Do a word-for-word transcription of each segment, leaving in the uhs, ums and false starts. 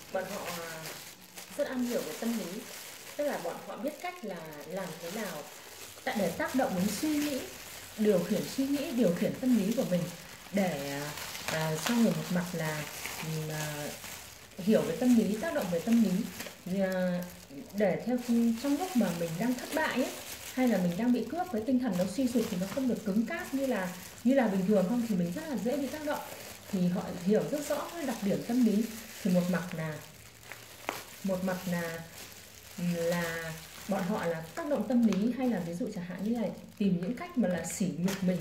bọn họ rất am hiểu về tâm lý, tức là bọn họ biết cách là làm thế nào để tác động đến suy nghĩ, điều khiển suy nghĩ, điều khiển tâm lý của mình, để à, xong rồi một mặt là à, hiểu về tâm lý, tác động về tâm lý, à, để theo trong lúc mà mình đang thất bại ấy, hay là mình đang bị cướp, với tinh thần nó suy sụp thì nó không được cứng cáp như là như là bình thường không, thì mình rất là dễ bị tác động. Thì họ hiểu rất rõ cái đặc điểm tâm lý. Thì một mặt là một mặt là là bọn họ là tác động tâm lý, hay là ví dụ chẳng hạn như là tìm những cách mà là sỉ nhục mình,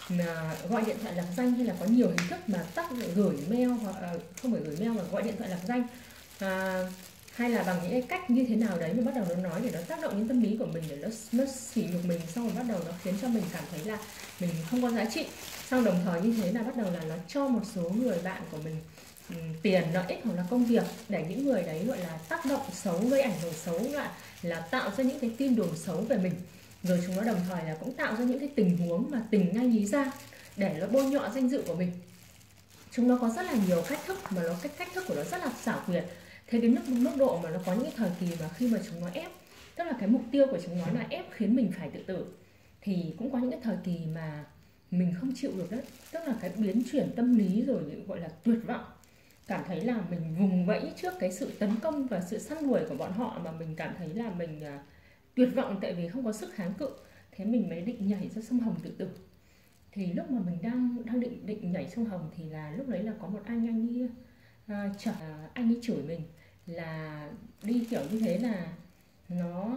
là gọi điện thoại lạc danh, hay là có nhiều hình thức mà tắt gửi mail, hoặc không phải gửi mail mà gọi điện thoại lạc danh, à, hay là bằng những cái cách như thế nào đấy mà bắt đầu nó nói để nó tác động đến tâm lý của mình, để nó nó sỉ nhục mình, xong rồi bắt đầu nó khiến cho mình cảm thấy là mình không có giá trị. Xong đồng thời như thế là bắt đầu là nó cho một số người bạn của mình tiền, lợi ích hoặc là công việc, để những người đấy gọi là tác động xấu, gây ảnh hưởng xấu, là là tạo ra những cái tin đồn xấu về mình. Rồi chúng nó đồng thời là cũng tạo ra những cái tình huống mà tình ngay lý ra để nó bôi nhọ danh dự của mình. Chúng nó có rất là nhiều cách thức, mà nó cách cách thức của nó rất là xảo quyệt. Thế đến mức mức độ mà nó có những cái thời kỳ mà khi mà chúng nó ép, tức là cái mục tiêu của chúng nó là ép khiến mình phải tự tử, thì cũng có những cái thời kỳ mà mình không chịu được đấy, tức là cái biến chuyển tâm lý, rồi gọi là tuyệt vọng, cảm thấy là mình vùng vẫy trước cái sự tấn công và sự săn đuổi của bọn họ, mà mình cảm thấy là mình à, tuyệt vọng, tại vì không có sức kháng cự. Thế mình mới định nhảy ra sông Hồng tự tử. Thì lúc mà mình đang đang định định nhảy sông Hồng thì là lúc đấy là có một anh anh ấy à, chở anh ấy chửi mình là đi kiểu như thế là nó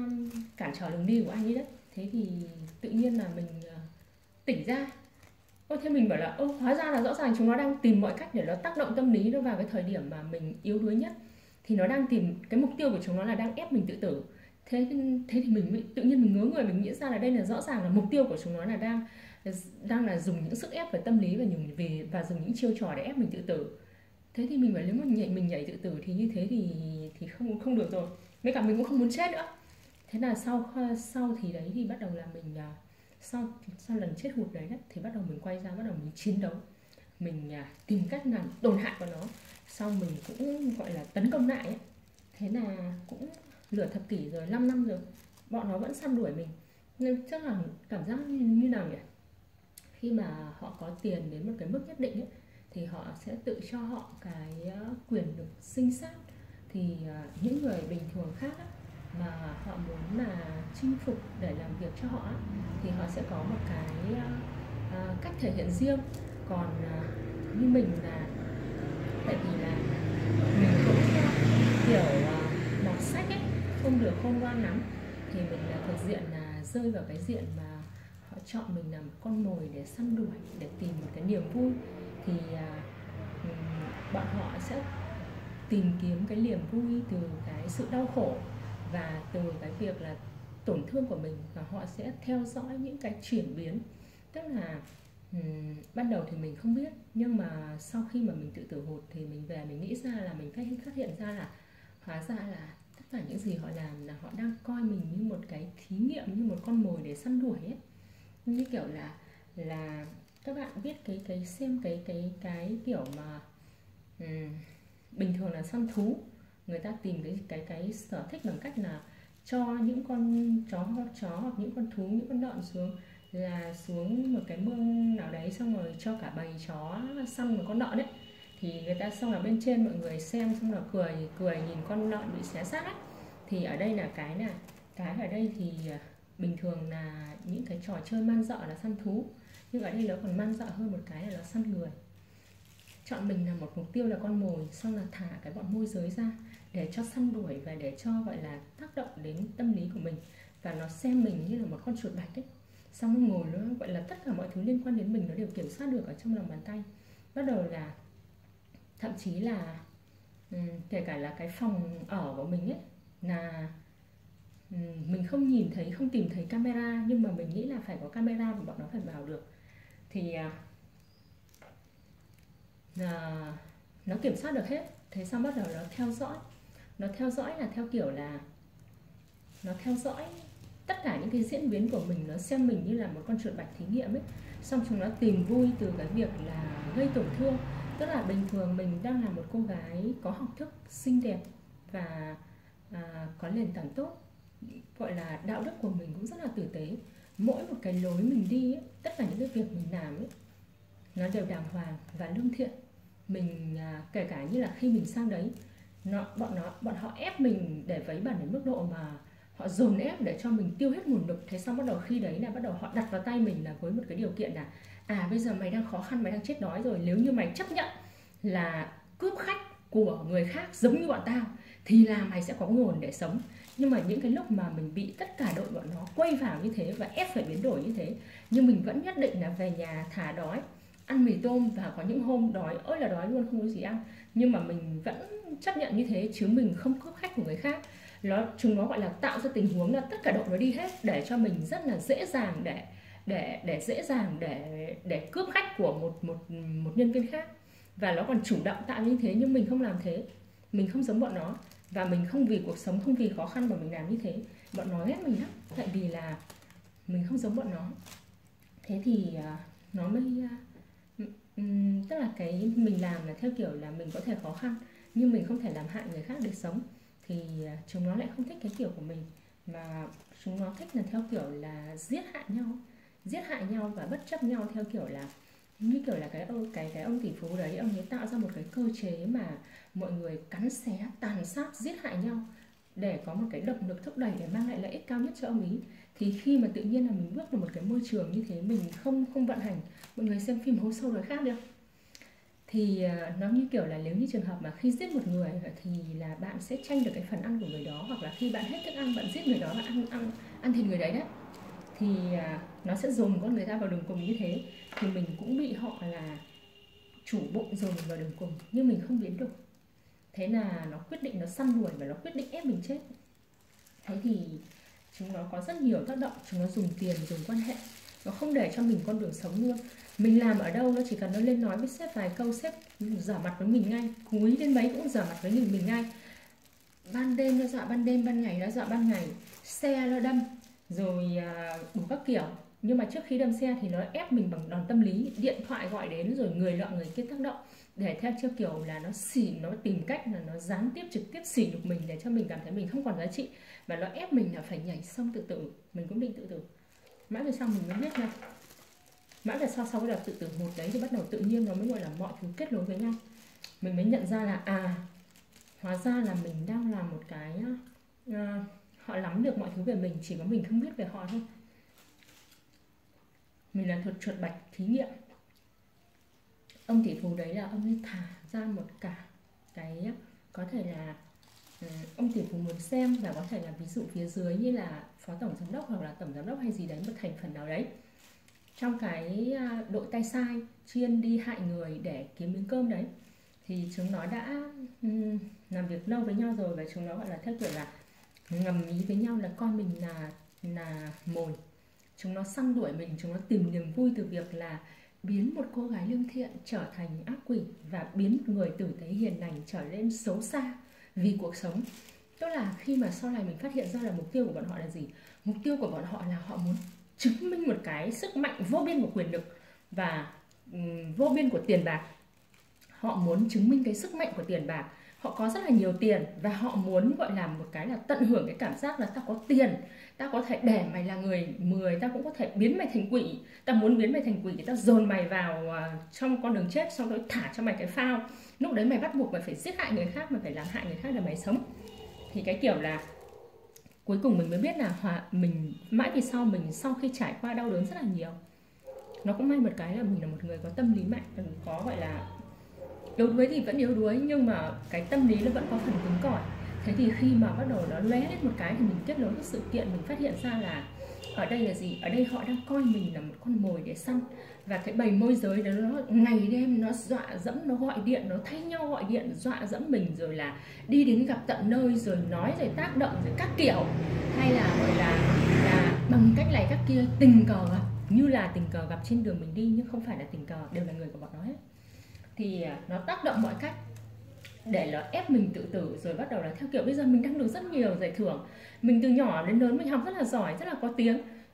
cản trở đường đi của anh ấy đấy. Thế thì tự nhiên là mình à, tỉnh ra. Ôi, thế mình bảo là ơ hóa ra là rõ ràng chúng nó đang tìm mọi cách để nó tác động tâm lý nó vào cái thời điểm mà mình yếu đuối nhất. Thì nó đang tìm cái mục tiêu của chúng nó là đang ép mình tự tử. Thế thế thì mình tự nhiên mình ngớ người, mình nghĩ ra là đây là rõ ràng là mục tiêu của chúng nó là đang đang là dùng những sức ép về tâm lý và dùng về và dùng những chiêu trò để ép mình tự tử. Thế thì mình bảo nếu mà nhảy mình nhảy tự tử thì như thế thì thì không không được rồi. Với cả mình cũng không muốn chết nữa. Thế là sau sau thì đấy thì bắt đầu là mình à, sau sau lần chết hụt đấy, đấy thì bắt đầu mình quay ra, bắt đầu mình chiến đấu, mình à, tìm cách làm tổn hại vào nó, xong mình cũng gọi là tấn công lại ấy. Thế là cũng lửa thập kỷ rồi, 5 năm rồi bọn nó vẫn săn đuổi mình. Nên chắc là cảm giác như, như nào nhỉ, khi mà họ có tiền đến một cái mức nhất định ấy, thì họ sẽ tự cho họ cái quyền được sinh sát. Thì uh, những người bình thường khác á, mà họ muốn là chinh phục để làm việc cho họ, thì họ sẽ có một cái uh, cách thể hiện riêng. Còn uh, như mình là, tại vì là mình cũng kiểu uh, đọc sách ấy, không được khôn ngoan lắm, thì mình là thuộc diện là rơi vào cái diện mà họ chọn mình làm con mồi để săn đuổi, để tìm một cái niềm vui. Thì uh, bọn họ sẽ tìm kiếm cái niềm vui từ cái sự đau khổ và từ cái việc là tổn thương của mình, và họ sẽ theo dõi những cái chuyển biến. Tức là um, ban đầu thì mình không biết, nhưng mà sau khi mà mình tự tử hụt thì mình về mình nghĩ ra là mình phát phát hiện ra là hóa ra là tất cả những gì họ làm là họ đang coi mình như một cái thí nghiệm, như một con mồi để săn đuổi ấy. Như kiểu là là các bạn biết cái cái xem cái cái cái kiểu mà um, bình thường là săn thú, người ta tìm cái cái cái sở thích bằng cách là cho những con chó hoặc chó hoặc những con thú, những con lợn xuống, là xuống một cái mương nào đấy, xong rồi cho cả bầy chó săn một con lợn đấy. Thì người ta xong là bên trên mọi người xem, xong là cười cười nhìn con lợn bị xé xác ấy. Thì ở đây là cái là cái ở đây thì bình thường là những cái trò chơi man dợ là săn thú, nhưng ở đây nó còn man dợ hơn một cái là nó săn người. Chọn mình là một mục tiêu là con mồi, xong là thả cái bọn môi giới ra để cho săn đuổi và để cho gọi là tác động đến tâm lý của mình, và nó xem mình như là một con chuột bạch ấy. Xong nó ngồi, nó gọi là tất cả mọi thứ liên quan đến mình nó đều kiểm soát được ở trong lòng bàn tay. Bắt đầu là thậm chí là um, kể cả là cái phòng ở của mình ấy, là um, mình không nhìn thấy, không tìm thấy camera, nhưng mà mình nghĩ là phải có camera và bọn nó phải vào được. Thì uh, là nó kiểm soát được hết. Thế xong bắt đầu nó theo dõi. Nó theo dõi là theo kiểu là nó theo dõi tất cả những cái diễn biến của mình, nó xem mình như là một con chuột bạch thí nghiệm ấy. Xong chúng nó tìm vui từ cái việc là gây tổn thương. Tức là bình thường mình đang là một cô gái có học thức, xinh đẹp và à, có nền tảng tốt, gọi là đạo đức của mình cũng rất là tử tế. Mỗi một cái lối mình đi ấy, tất cả những cái việc mình làm ấy, nó đều đàng hoàng và lương thiện. Mình à, kể cả như là khi mình sang đấy, nó bọn nó bọn họ ép mình để vấy bẩn đến mức độ mà họ dồn ép để cho mình tiêu hết nguồn lực. Thế xong bắt đầu khi đấy là bắt đầu họ đặt vào tay mình là với một cái điều kiện là à bây giờ mày đang khó khăn, mày đang chết đói rồi, nếu như mày chấp nhận là cướp khách của người khác giống như bọn tao thì là mày sẽ có nguồn để sống. Nhưng mà những cái lúc mà mình bị tất cả đội bọn nó quay vào như thế và ép phải biến đổi như thế, nhưng mình vẫn nhất định là về nhà thả đói, ăn mì tôm, và có những hôm đói ơi là đói luôn, không có gì ăn, nhưng mà mình vẫn chấp nhận như thế, chứ mình không cướp khách của người khác. Nó chúng nó gọi là tạo ra tình huống là tất cả đội nó đi hết để cho mình rất là dễ dàng để để để dễ dàng để để cướp khách của một một một nhân viên khác. Và nó còn chủ động tạo như thế, nhưng mình không làm thế. Mình không giống bọn nó, và mình không vì cuộc sống, không vì khó khăn mà mình làm như thế. Bọn nó ghét mình lắm, tại vì là mình không giống bọn nó. Thế thì à, nó mới à, ừm, tức là cái mình làm là theo kiểu là mình có thể khó khăn nhưng mình không thể làm hại người khác để sống. Thì à, chúng nó lại không thích cái kiểu của mình, mà chúng nó thích là theo kiểu là giết hại nhau, giết hại nhau và bất chấp nhau, theo kiểu là như kiểu là cái ông cái cái ông tỷ phú đấy, ông ấy tạo ra một cái cơ chế mà mọi người cắn xé, tàn sát, giết hại nhau để có một cái động lực thúc đẩy để mang lại lợi ích cao nhất cho ông ý. Thì khi mà tự nhiên là mình bước vào một cái môi trường như thế, mình không không vận hành, mọi người xem phim Hố Sâu Đói Khát được, thì à, nó như kiểu là nếu như trường hợp mà khi giết một người thì là bạn sẽ tranh được cái phần ăn của người đó, hoặc là khi bạn hết thức ăn bạn giết người đó, bạn ăn ăn ăn thịt người đấy đấy, thì à, nó sẽ dồn con người ta vào đường cùng như thế. Thì mình cũng bị họ là chủ bụng dồn mình vào đường cùng, nhưng mình không biến đổi. Thế là nó quyết định nó săn đuổi và nó quyết định ép mình chết. Thế thì chúng nó có rất nhiều tác động, chúng nó dùng tiền, dùng quan hệ, nó không để cho mình con đường sống luôn. Mình làm ở đâu nó chỉ cần nó lên nói với sếp vài câu, sếp giở mặt với mình ngay, cúi đến mấy cũng giở mặt với mình mình ngay. Ban đêm nó dọa ban đêm, ban ngày nó dọa ban ngày, xe nó đâm rồi à, đủ các kiểu. Nhưng mà trước khi đâm xe thì nó ép mình bằng đòn tâm lý, điện thoại gọi đến rồi người nọ người kia tác động, để theo chiêu kiểu là nó xỉ, nó tìm cách là nó gián tiếp trực tiếp xỉ nhục mình để cho mình cảm thấy mình không còn giá trị, và nó ép mình là phải nhảy sông tự tử. Mình cũng định tự tử, mãi về sau mình mới biết nha, mãi về sau sau cái đợt tự tử một đấy thì bắt đầu tự nhiên nó mới gọi là mọi thứ kết nối với nhau. Mình mới nhận ra là à, hóa ra là mình đang làm một cái uh, họ nắm được mọi thứ về mình, chỉ có mình không biết về họ thôi. Mình là thuật chuột bạch thí nghiệm. Ông tỷ phú đấy là ông ấy thả ra một cả cái, có thể là um, ông tỷ phú muốn xem, và có thể là ví dụ phía dưới như là phó tổng giám đốc hoặc là tổng giám đốc hay gì đấy, một thành phần nào đấy trong cái đội tay sai chuyên đi hại người để kiếm miếng cơm đấy, thì chúng nó đã um, làm việc lâu với nhau rồi, và chúng nó gọi là theo kiểu là ngầm ý với nhau là coi mình là là mồi. Chúng nó săn đuổi mình, chúng nó tìm niềm vui từ việc là biến một cô gái lương thiện trở thành ác quỷ, và biến một người tử tế hiền lành trở nên xấu xa vì cuộc sống. Tức là khi mà sau này mình phát hiện ra là mục tiêu của bọn họ là gì, mục tiêu của bọn họ là họ muốn chứng minh một cái sức mạnh vô biên của quyền lực và um, vô biên của tiền bạc. Họ muốn chứng minh cái sức mạnh của tiền bạc. Họ có rất là nhiều tiền và họ muốn gọi là một cái là tận hưởng cái cảm giác là tao có tiền, tao có thể để mày là người mười, tao cũng có thể biến mày thành quỷ. Tao muốn biến mày thành quỷ thì tao dồn mày vào uh, trong con đường chết, xong rồi thả cho mày cái phao. Lúc đấy mày bắt buộc mày phải giết hại người khác, mày phải làm hại người khác để mày sống. Thì cái kiểu là cuối cùng mình mới biết là hòa, mình mãi về sau, mình sau khi trải qua đau đớn rất là nhiều, nó cũng may một cái là mình là một người có tâm lý mạnh, có gọi là yếu đuối thì vẫn yếu đuối, nhưng mà cái tâm lý nó vẫn có phần cứng cỏi. Thế thì khi mà bắt đầu nó lóe lên một cái thì mình kết nối cái sự kiện, mình phát hiện ra là ở đây là gì? Ở đây họ đang coi mình là một con mồi để săn. Và cái bầy môi giới đó nó ngày đêm nó dọa dẫm, nó gọi điện, nó thay nhau gọi điện dọa dẫm mình, rồi là đi đến gặp tận nơi, rồi nói, rồi tác động, rồi các kiểu, hay là gọi là, là bằng cách này cách kia, tình cờ gặp, như là tình cờ gặp trên đường mình đi, nhưng không phải là tình cờ, đều là người của bọn nó hết. Thì nó tác động mọi cách để nó ép mình tự tử, rồi bắt đầu là theo kiểu bây giờ mình đang được rất nhiều giải thưởng, mình từ nhỏ đến lớn mình học rất là giỏi, rất là có tiếng,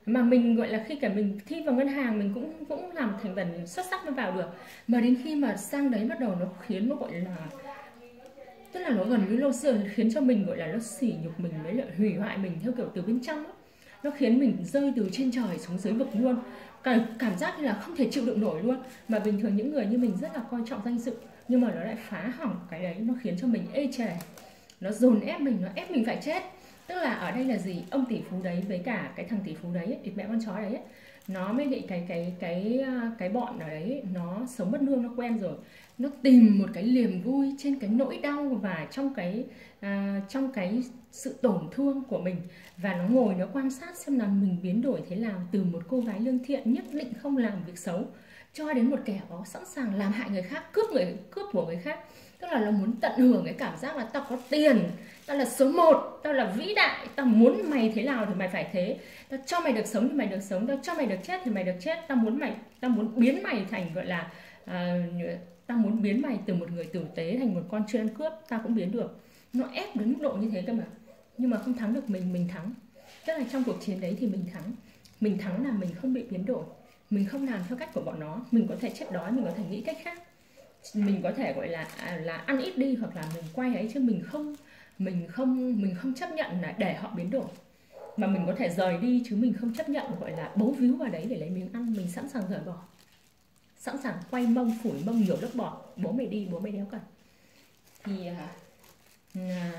mà mình gọi là khi cả mình thi vào ngân hàng mình cũng cũng làm thành phần xuất sắc mới vào được, mà đến khi mà sang đấy bắt đầu nó khiến nó gọi là, tức là nó gần như lâu giờ khiến cho mình gọi là nó sỉ nhục mình, với lại hủy hoại mình theo kiểu từ bên trong đó. Nó khiến mình rơi từ trên trời xuống dưới vực luôn, cảm, cảm giác như là không thể chịu đựng nổi luôn. Mà bình thường những người như mình rất là coi trọng danh dự, nhưng mà nó lại phá hỏng cái đấy, nó khiến cho mình ê chề, nó dồn ép mình, nó ép mình phải chết. Tức là ở đây là gì, ông tỷ phú đấy với cả cái thằng tỷ phú đấy, thì mẹ con chó đấy ấy, nó mới định cái cái cái cái bọn ở đấy nó sống bất lương, nó quen rồi, nó tìm một cái niềm vui trên cái nỗi đau và trong cái à, trong cái sự tổn thương của mình, và nó ngồi nó quan sát xem là mình biến đổi thế nào, từ một cô gái lương thiện nhất định không làm việc xấu cho đến một kẻ có sẵn sàng làm hại người khác, cướp người cướp của người khác. Tức là nó muốn tận hưởng cái cảm giác là tao có tiền, tao là số một, tao là vĩ đại, tao muốn mày thế nào thì mày phải thế, tao cho mày được sống thì mày được sống, tao cho mày được chết thì mày được chết, tao muốn mày tao muốn biến mày thành gọi là à, tao muốn biến mày từ một người tử tế thành một con chuyên ăn cướp, tao cũng biến được. Nó ép đến mức độ như thế cơ mà, nhưng mà không thắng được mình, mình thắng. Tức là trong cuộc chiến đấy thì mình thắng. Mình thắng là mình không bị biến đổi, mình không làm theo cách của bọn nó, mình có thể chết đói, mình có thể nghĩ cách khác, mình có thể gọi là à, là ăn ít đi, hoặc là mình quay ấy, chứ mình không mình không mình không chấp nhận là để họ biến đổi, mà mình có thể rời đi, chứ mình không chấp nhận gọi là bấu víu vào đấy để lấy miếng ăn. Mình sẵn sàng rời bỏ, sẵn sàng quay mông phủi mông nhiều lớp bỏ, bố mày đi, bố mày đéo cần. Thì à, à,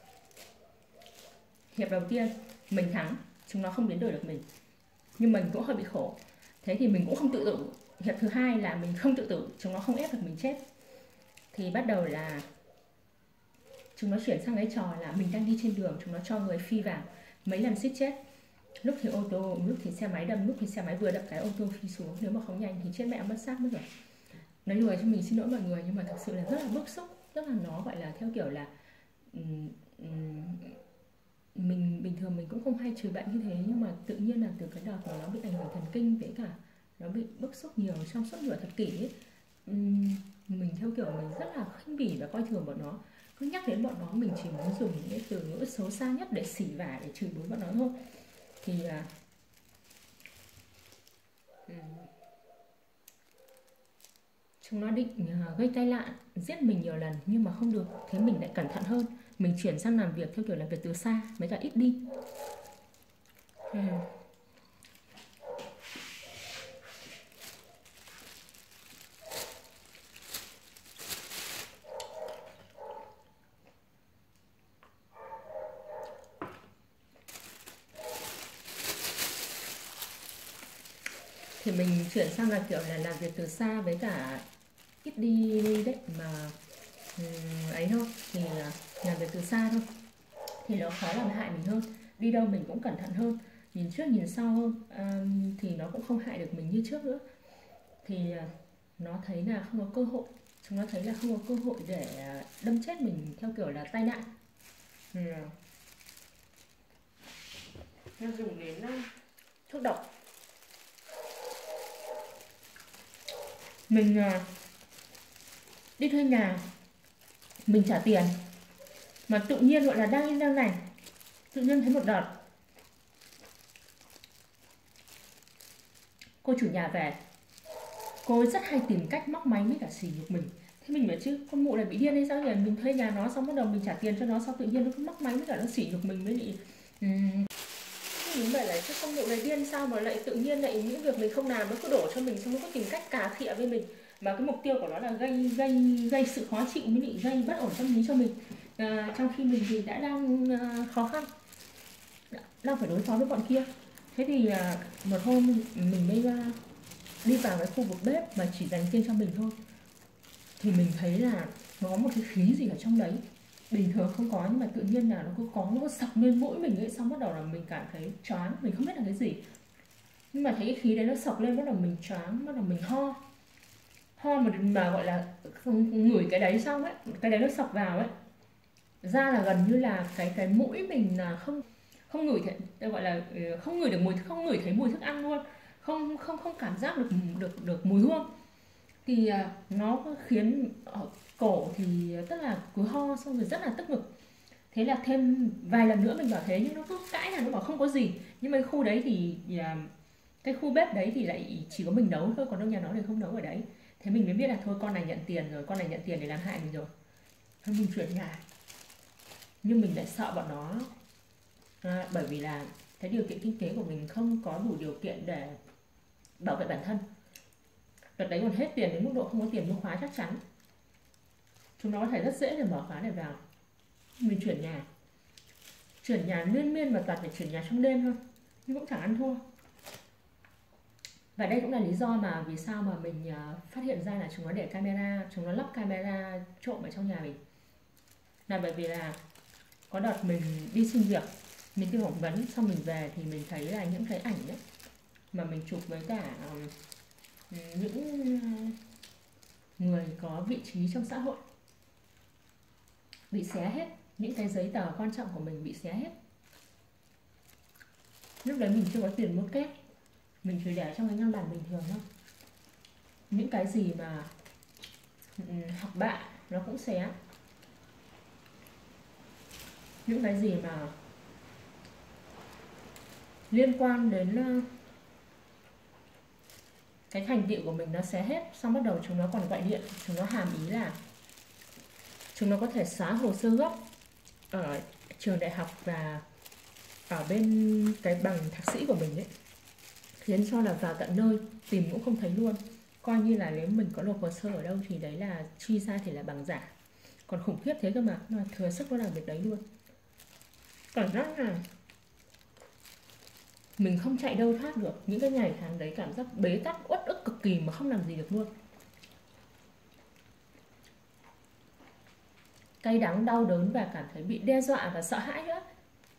hiệp đầu tiên mình thắng, chúng nó không biến đổi được mình, nhưng mình cũng hơi bị khổ. Thế thì mình cũng không tự tử. Hiệp thứ hai là mình không tự tử, chúng nó không ép được mình chết. Thì bắt đầu là chúng nó chuyển sang cái trò là mình đang đi trên đường, chúng nó cho người phi vào, mấy lần suýt chết. Lúc thì ô tô, lúc thì xe máy đâm, lúc thì xe máy vừa đập cái ô tô phi xuống, nếu mà không nhanh thì chết mẹ mất xác mất rồi. Nói đùa cho mình xin lỗi mọi người, nhưng mà thực sự là rất là bức xúc. Tức là nó gọi là theo kiểu là um, um, mình bình thường mình cũng không hay chửi bạn như thế, nhưng mà tự nhiên là từ cái đợt mà nó bị ảnh hưởng thần kinh, với cả nó bị bức xúc nhiều trong suốt nửa thập kỷ ấy, um, mình theo kiểu mình rất là khinh bỉ và coi thường bọn nó. Cứ nhắc đến bọn nó mình chỉ muốn dùng những cái từ ngữ xấu xa nhất để xỉ vả, để chửi bới bọn nó thôi. Thì uh, um, chúng nó định uh, gây tai nạn, giết mình nhiều lần nhưng mà không được. Thế mình lại cẩn thận hơn, mình chuyển sang làm việc theo kiểu làm việc từ xa, mấy cả ít đi. uhm. Thì mình chuyển sang là kiểu là làm việc từ xa với cả ít đi đấy mà um, ấy thôi, thì làm việc từ xa thôi thì nó khó làm hại mình hơn, đi đâu mình cũng cẩn thận hơn, nhìn trước nhìn sau hơn, um, thì nó cũng không hại được mình như trước nữa. Thì uh, nó thấy là không có cơ hội, chúng nó thấy là không có cơ hội để uh, đâm chết mình theo kiểu là tai nạn. Ừ. Nó dùng đến uh, thuốc độc. Mình uh, đi thuê nhà, mình trả tiền, mà tự nhiên gọi là đang in đang này, tự nhiên thấy một đợt cô chủ nhà về, cô ấy rất hay tìm cách móc máy với cả xỉ nhục mình. Thế mình bảo chứ con mụ này bị điên hay sao, thì mình thuê nhà nó xong bắt đầu mình trả tiền cho nó, sao tự nhiên nó cứ móc máy với cả nó sỉ nhục mình, với lại um, mình bảo là chứ con mụ này điên sao mà lại tự nhiên lại những việc mình không làm nó cứ đổ cho mình, xong nó cứ tìm cách cà khịa với mình, mà cái mục tiêu của nó là gây gây gây sự khó chịu, với lại gây bất ổn tâm lý cho mình. À, trong khi mình thì đã đang uh, khó khăn, đang phải đối phó với bọn kia. Thế thì uh, một hôm mình mới uh, đi vào cái khu vực bếp mà chỉ dành riêng cho mình thôi, thì mình thấy là nó có một cái khí gì ở trong đấy, bình thường không có nhưng mà tự nhiên là nó cứ có, nó cứ sặc lên mũi mình ấy, xong bắt đầu là mình cảm thấy choáng, mình không biết là cái gì, nhưng mà thấy cái khí đấy nó sặc lên, bắt đầu mình choáng, bắt đầu mình ho ho mà, mà gọi là ngửi cái đấy xong ấy, cái đấy nó sặc vào ấy, ra là gần như là cái cái mũi mình là không không ngửi thấy, gọi là không ngửi được mùi, không ngửi thấy mùi thức ăn luôn, không không không cảm giác được được được mùi hương. Thì nó khiến ở cổ thì tức là cứ ho xong rồi rất là tức ngực. Thế là thêm vài lần nữa mình bảo thế, nhưng nó cứ cãi là nó bảo không có gì. Nhưng mà cái khu đấy thì cái khu bếp đấy thì lại chỉ có mình nấu thôi, còn trong nhà nó thì không nấu ở đấy. Thế mình mới biết là thôi con này nhận tiền rồi, con này nhận tiền để làm hại mình rồi, thôi mình chuyển nhà. Nhưng mình lại sợ bọn nó, à, bởi vì là cái điều kiện kinh tế của mình không có đủ điều kiện để bảo vệ bản thân. Đợt đấy còn hết tiền đến mức độ không có tiền mua khóa chắc chắn. Chúng nó có thể rất dễ để mở khóa để vào. Mình chuyển nhà, chuyển nhà liên miên mà toàn phải chuyển nhà trong đêm thôi, nhưng cũng chẳng ăn thua. Và đây cũng là lý do mà vì sao mà mình phát hiện ra là chúng nó để camera, chúng nó lắp camera trộm ở trong nhà mình. Là bởi vì là có đợt mình đi xin việc, mình đi phỏng vấn xong mình về thì mình thấy là những cái ảnh ấy mà mình chụp với cả những người có vị trí trong xã hội bị xé hết, những cái giấy tờ quan trọng của mình bị xé hết. Lúc đấy mình chưa có tiền mua két, mình chỉ để trong cái ngăn bàn bình thường thôi. Những cái gì mà học bạ nó cũng xé. Những cái gì mà liên quan đến cái thành tựu của mình nó xé hết. Xong bắt đầu chúng nó còn gọi điện, chúng nó hàm ý là chúng nó có thể xóa hồ sơ gốc ở trường đại học và ở bên cái bằng thạc sĩ của mình ấy, khiến cho là vào tận nơi tìm cũng không thấy luôn. Coi như là nếu mình có nộp hồ sơ ở đâu thì đấy là truy ra thì là bằng giả. Còn khủng khiếp thế cơ mà, nó thừa sức nó làm việc đấy luôn. Cảm giác là mình không chạy đâu thoát được. Những cái ngày tháng đấy cảm giác bế tắc, uất ức cực kỳ mà không làm gì được luôn. Cay đắng, đau đớn và cảm thấy bị đe dọa và sợ hãi nữa.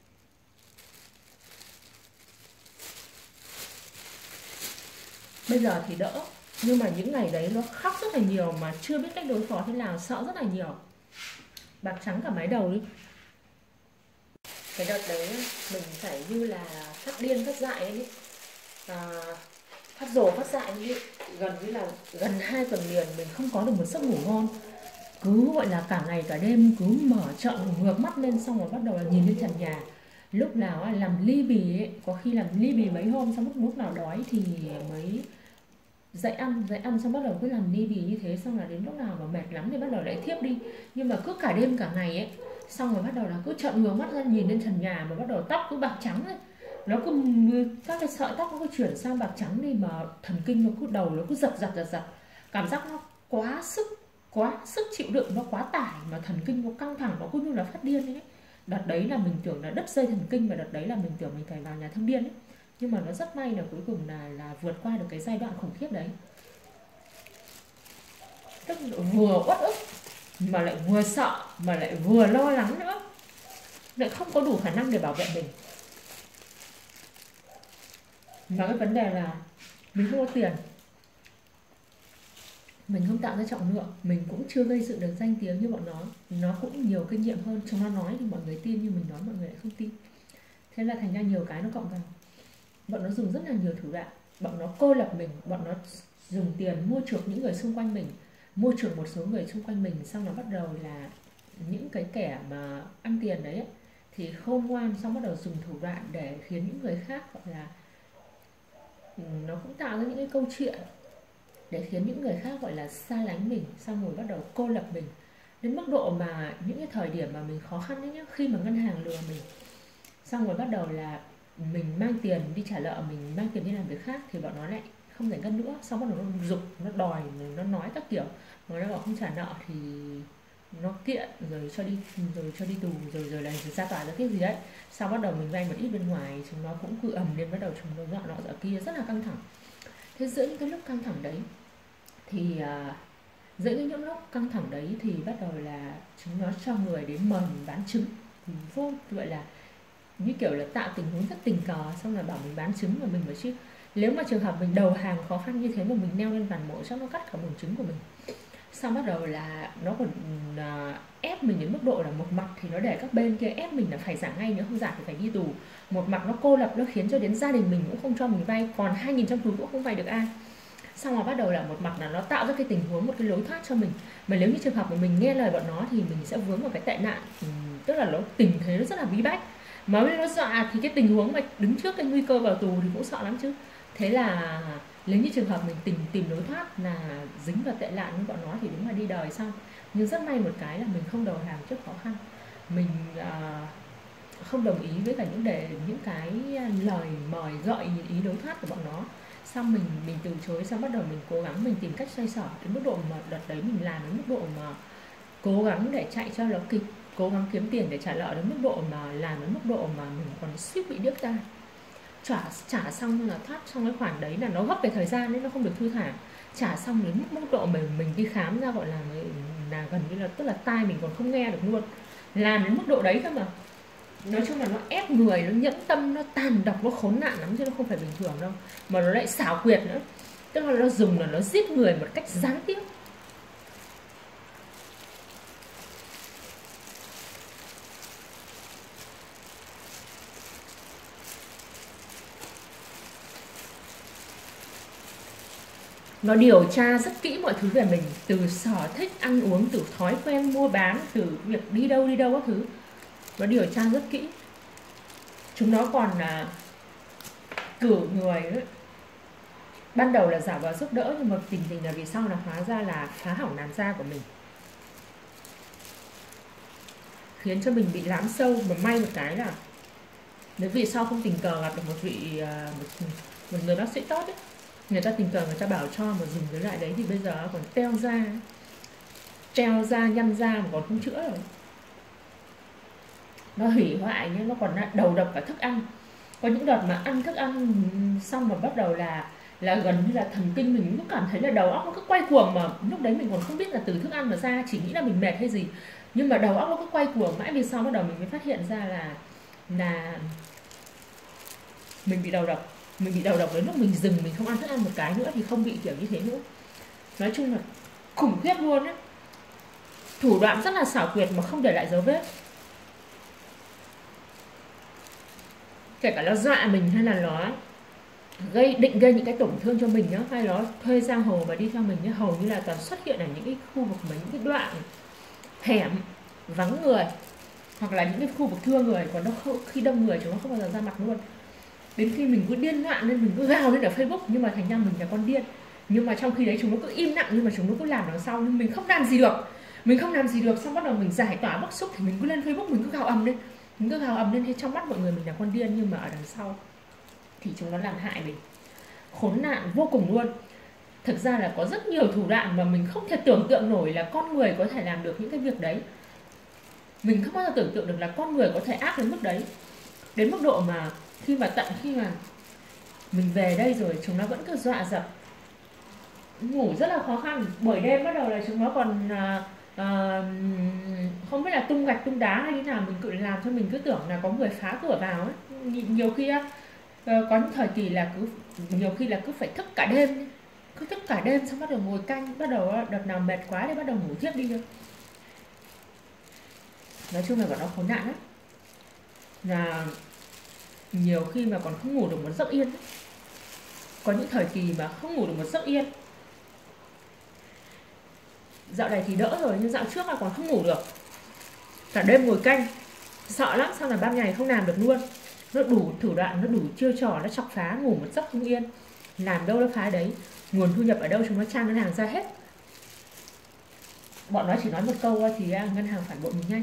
Bây giờ thì đỡ, nhưng mà những ngày đấy nó khóc rất là nhiều mà chưa biết cách đối phó thế nào, sợ rất là nhiều. Bạc trắng cả mái đầu đi. Cái đợt đấy mình phải như là phát điên phát dại ấy, à, phát rồ phát dại ấy. Gần như là gần hai tuần liền mình không có được một giấc ngủ ngon. Cứ gọi là cả ngày cả đêm cứ mở trợn ngược mắt lên, xong rồi bắt đầu là nhìn lên trần nhà. Lúc nào làm ly bì ấy, có khi làm ly bì mấy hôm, xong lúc, lúc nào đói thì mới dậy ăn, dậy ăn xong bắt đầu cứ làm ly bì như thế, xong là đến lúc nào mà mệt lắm thì bắt đầu lại thiếp đi. Nhưng mà cứ cả đêm cả ngày ấy, xong rồi bắt đầu là cứ trợn ngược mắt ra nhìn lên trần nhà, mà bắt đầu tóc cứ bạc trắng ấy. Nó cứ, các cái sợi tóc nó cứ chuyển sang bạc trắng đi, mà thần kinh nó cứ đầu nó cứ giật giật giật giật. Cảm giác nó quá sức, quá sức chịu đựng, nó quá tải, mà thần kinh nó căng thẳng, nó cứ như là phát điên ấy. Đợt đấy là mình tưởng là đứt dây thần kinh, và đợt đấy là mình tưởng mình phải vào nhà thông điên ấy. Nhưng mà nó rất may là cuối cùng là là vượt qua được cái giai đoạn khủng khiếp đấy. Tức là vừa uất ức mà lại vừa sợ, mà lại vừa lo lắng nữa, lại không có đủ khả năng để bảo vệ mình. Và cái vấn đề là mình không có tiền, mình không tạo ra trọng lượng, mình cũng chưa gây dựng được danh tiếng như bọn nó. Nó cũng nhiều kinh nghiệm hơn, chúng nó nói thì mọi người tin, nhưng mình nói mọi người lại không tin. Thế là thành ra nhiều cái nó cộng vào. Bọn nó dùng rất là nhiều thủ đoạn. Bọn nó cô lập mình, bọn nó dùng tiền mua chuộc những người xung quanh mình, mua chuộc một số người xung quanh mình. Xong nó bắt đầu là những cái kẻ mà ăn tiền đấy ấy, thì khôn ngoan, xong bắt đầu dùng thủ đoạn để khiến những người khác gọi là, nó cũng tạo ra những cái câu chuyện để khiến những người khác gọi là xa lánh mình, xong rồi bắt đầu cô lập mình. Đến mức độ mà những cái thời điểm mà mình khó khăn ấy nhá, khi mà ngân hàng lừa mình, xong rồi bắt đầu là mình mang tiền đi trả nợ, mình mang tiền đi làm việc khác, thì bọn nó lại không giải ngân nữa. Xong bắt đầu nó giục, nó đòi, nó nói các kiểu, nó bảo không trả nợ thì nó kiện, rồi cho đi rồi cho đi tù, rồi rồi là ra tòa ra tiếp gì đấy. Sau bắt đầu mình vay một ít bên ngoài, chúng nó cũng cứ ầm lên, bắt đầu chúng nó dọa nọ dọa kia, rất là căng thẳng. Thế giữa những cái lúc căng thẳng đấy thì uh, giữa những lúc căng thẳng đấy thì bắt đầu là chúng nó cho người đến mời mình bán trứng, vô gọi là như kiểu là tạo tình huống rất tình cờ, xong là bảo mình bán trứng. Mà mình bảo chứ nếu mà trường hợp mình đầu hàng khó khăn như thế mà mình neo lên bàn mổ, chắc nó cắt cả buồng trứng của mình. Xong bắt đầu là nó còn uh, ép mình đến mức độ là một mặt thì nó để các bên kia ép mình là phải giả ngay, nếu không giả thì phải đi tù. Một mặt nó cô lập, nó khiến cho đến gia đình mình cũng không cho mình vay, còn hai nghìn trong túi cũng không vay được ai. Xong rồi bắt đầu là một mặt là nó tạo ra cái tình huống, một cái lối thoát cho mình. Mà nếu như trường hợp mà mình nghe lời bọn nó thì mình sẽ vướng vào cái tệ nạn, tức là nó tình thế nó rất là bí bách. Mà nếu nó dọa thì cái tình huống mà đứng trước cái nguy cơ vào tù thì cũng sợ lắm chứ. Thế là nếu như trường hợp mình tìm tìm lối thoát là dính vào tệ nạn như bọn nó thì đúng là đi đời xong. Nhưng rất may một cái là mình không đầu hàng trước khó khăn. Mình à, không đồng ý với cả những đề những cái lời mời gợi ý lối thoát của bọn nó. Xong mình mình từ chối, xong bắt đầu mình cố gắng mình tìm cách xoay sở đến mức độ mà đợt đấy mình làm đến mức độ mà cố gắng để chạy cho nó kịp, cố gắng kiếm tiền để trả nợ đến mức độ mà làm đến mức độ mà mình còn suýt bị điếc tai. Trả trả xong là thoát xong cái khoản đấy là nó gấp về thời gian nên nó không được thư thả. Trả xong đến mức mức độ mình mình đi khám ra gọi là là gần như là tức là tai mình còn không nghe được luôn. Làm đến mức độ đấy thôi mà. Nói chung là nó ép người, nó nhẫn tâm, nó tàn độc, nó khốn nạn lắm chứ nó không phải bình thường đâu. Mà nó lại xảo quyệt nữa. Tức là nó dùng là nó giết người một cách gián tiếp. Nó điều tra rất kỹ mọi thứ về mình, từ sở thích ăn uống, từ thói quen mua bán, từ việc đi đâu đi đâu các thứ. Nó điều tra rất kỹ. Chúng nó còn là cử người ấy. Ban đầu là giả vờ giúp đỡ nhưng mà tình tình là vì sau là hóa ra là phá hỏng làn da của mình, khiến cho mình bị lám sâu. Mà may một cái là nếu vì sau không tình cờ gặp được một vị một, một người bác sĩ tốt ấy, người ta tình cờ người ta bảo cho mà dùng cái loại đấy thì bây giờ còn teo da, treo da, nhăn da mà còn không chữa rồi. Nó hủy hoại nhưng nó còn đầu độc cả thức ăn. Có những đợt mà ăn thức ăn xong mà bắt đầu là là gần như là thần kinh mình cũng cảm thấy là đầu óc nó cứ quay cuồng, mà lúc đấy mình còn không biết là từ thức ăn mà ra, chỉ nghĩ là mình mệt hay gì, nhưng mà đầu óc nó cứ quay cuồng mãi. Vì sau bắt đầu mình mới phát hiện ra là là mình bị đầu độc. Mình bị đầu độc đến lúc mình dừng, mình không ăn thức ăn một cái nữa thì không bị kiểu như thế nữa. Nói chung là khủng khiếp luôn á. Thủ đoạn rất là xảo quyệt mà không để lại dấu vết. Kể cả nó dọa mình hay là nó gây định gây những cái tổn thương cho mình nhá, hay nó thuê giang hồ mà đi theo mình nhá, hầu như là toàn xuất hiện ở những cái khu vực mà những cái đoạn hẻm vắng người, hoặc là những cái khu vực thưa người. Còn nó không, khi đông người chúng nó không bao giờ ra mặt luôn. Đến khi mình cứ điên loạn lên, mình cứ gào lên ở Facebook nhưng mà thành ra mình là con điên. Nhưng mà trong khi đấy chúng nó cứ im lặng, nhưng mà chúng nó cứ làm đằng sau nhưng mình không làm gì được. Mình không làm gì được, xong bắt đầu mình giải tỏa bức xúc thì mình cứ lên Facebook, mình cứ gào ầm lên. Mình cứ gào ầm lên thì trong mắt mọi người mình là con điên, nhưng mà ở đằng sau thì chúng nó làm hại mình. Khốn nạn vô cùng luôn. Thực ra là có rất nhiều thủ đoạn mà mình không thể tưởng tượng nổi là con người có thể làm được những cái việc đấy. Mình không bao giờ tưởng tượng được là con người có thể ác đến mức đấy. Đến mức độ mà khi mà tận khi mà mình về đây rồi chúng nó vẫn cứ dọa dập. Ngủ rất là khó khăn. Buổi đêm bắt đầu là chúng nó còn à, à, không biết là tung gạch tung đá hay thế nào, mình cứ làm cho mình cứ tưởng là có người phá cửa vào ấy. Nhiều khi á, có những thời kỳ là cứ nhiều khi là cứ phải thức cả đêm, cứ thức cả đêm xong bắt đầu ngồi canh, bắt đầu đợt nào mệt quá thì bắt đầu ngủ tiếp đi thôi. Nói chung là bọn nó khốn nạn lắm. Là nhiều khi mà còn không ngủ được một giấc yên. Có những thời kỳ mà không ngủ được một giấc yên. Dạo này thì đỡ rồi, nhưng dạo trước là còn không ngủ được. Cả đêm ngồi canh, sợ lắm, sau là ban ngày không làm được luôn. Nó đủ thủ đoạn, nó đủ chiêu trò, nó chọc phá, ngủ một giấc không yên. Làm đâu nó phá đấy. Nguồn thu nhập ở đâu chúng nó trang ngân hàng ra hết. Bọn nó chỉ nói một câu thì ngân hàng phản bội mình nhanh.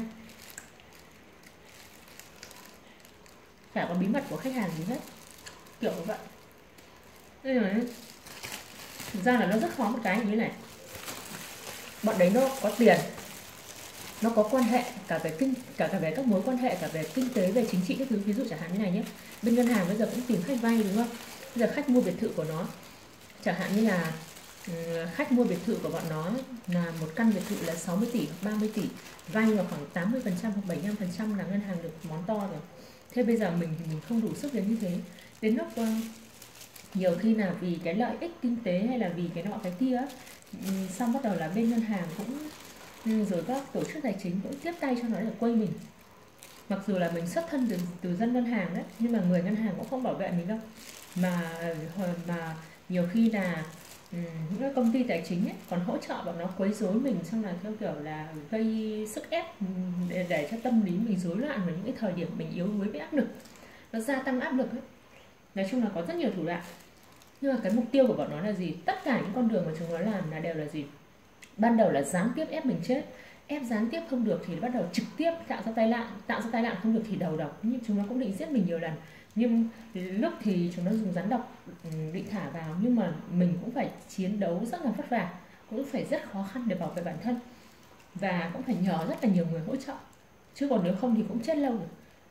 Chả có bí mật của khách hàng gì hết, kiểu như vậy. Nên là thực ra là nó rất khó một cái như thế này. Bọn đấy nó có tiền, nó có quan hệ cả về kinh cả cả về các mối quan hệ, cả về kinh tế, về chính trị các thứ. Ví dụ chẳng hạn như này nhé, bên ngân hàng bây giờ cũng tìm khách vay đúng không? Bây giờ khách mua biệt thự của nó, chẳng hạn như là khách mua biệt thự của bọn nó là một căn biệt thự là sáu mươi tỷ hoặc ba mươi tỷ, vay vào khoảng tám mươi phần trăm hoặc bảy mươi lăm phần trăm là ngân hàng được món to rồi. Thế bây giờ mình thì mình không đủ sức đến như thế. Đến lúc uh, nhiều khi là vì cái lợi ích kinh tế hay là vì cái nọ cái kia, xong bắt đầu là bên ngân hàng cũng rồi các tổ chức tài chính cũng tiếp tay cho nó để quay mình. Mặc dù là mình xuất thân từ, từ dân ngân hàng đấy, nhưng mà người ngân hàng cũng không bảo vệ mình đâu. Mà mà nhiều khi là ừm, những cái công ty tài chính ấy còn hỗ trợ bọn nó quấy rối mình, xong là theo kiểu là gây sức ép, để, để cho tâm lý mình rối loạn vào những cái thời điểm mình yếu đuối với áp lực, nó gia tăng áp lực ấy. Nói chung là có rất nhiều thủ đoạn, nhưng mà cái mục tiêu của bọn nó là gì? Tất cả những con đường mà chúng nó làm là đều là gì? Ban đầu là gián tiếp ép mình chết, ép gián tiếp không được thì bắt đầu trực tiếp tạo ra tai nạn, tạo ra tai nạn không được thì đầu độc, nhưng chúng nó cũng định giết mình nhiều lần. Nhưng lúc thì chúng nó dùng rắn độc định thả vào, nhưng mà mình cũng phải chiến đấu rất là vất vả, cũng phải rất khó khăn để bảo vệ bản thân, và cũng phải nhờ rất là nhiều người hỗ trợ, chứ còn nếu không thì cũng chết lâu rồi.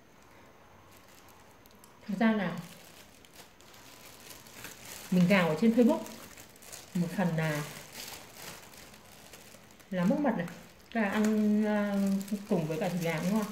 Thực ra là mình gào ở trên Facebook một phần là là mốc mật này, là ăn uh, cùng với cả thịt gà đúng không?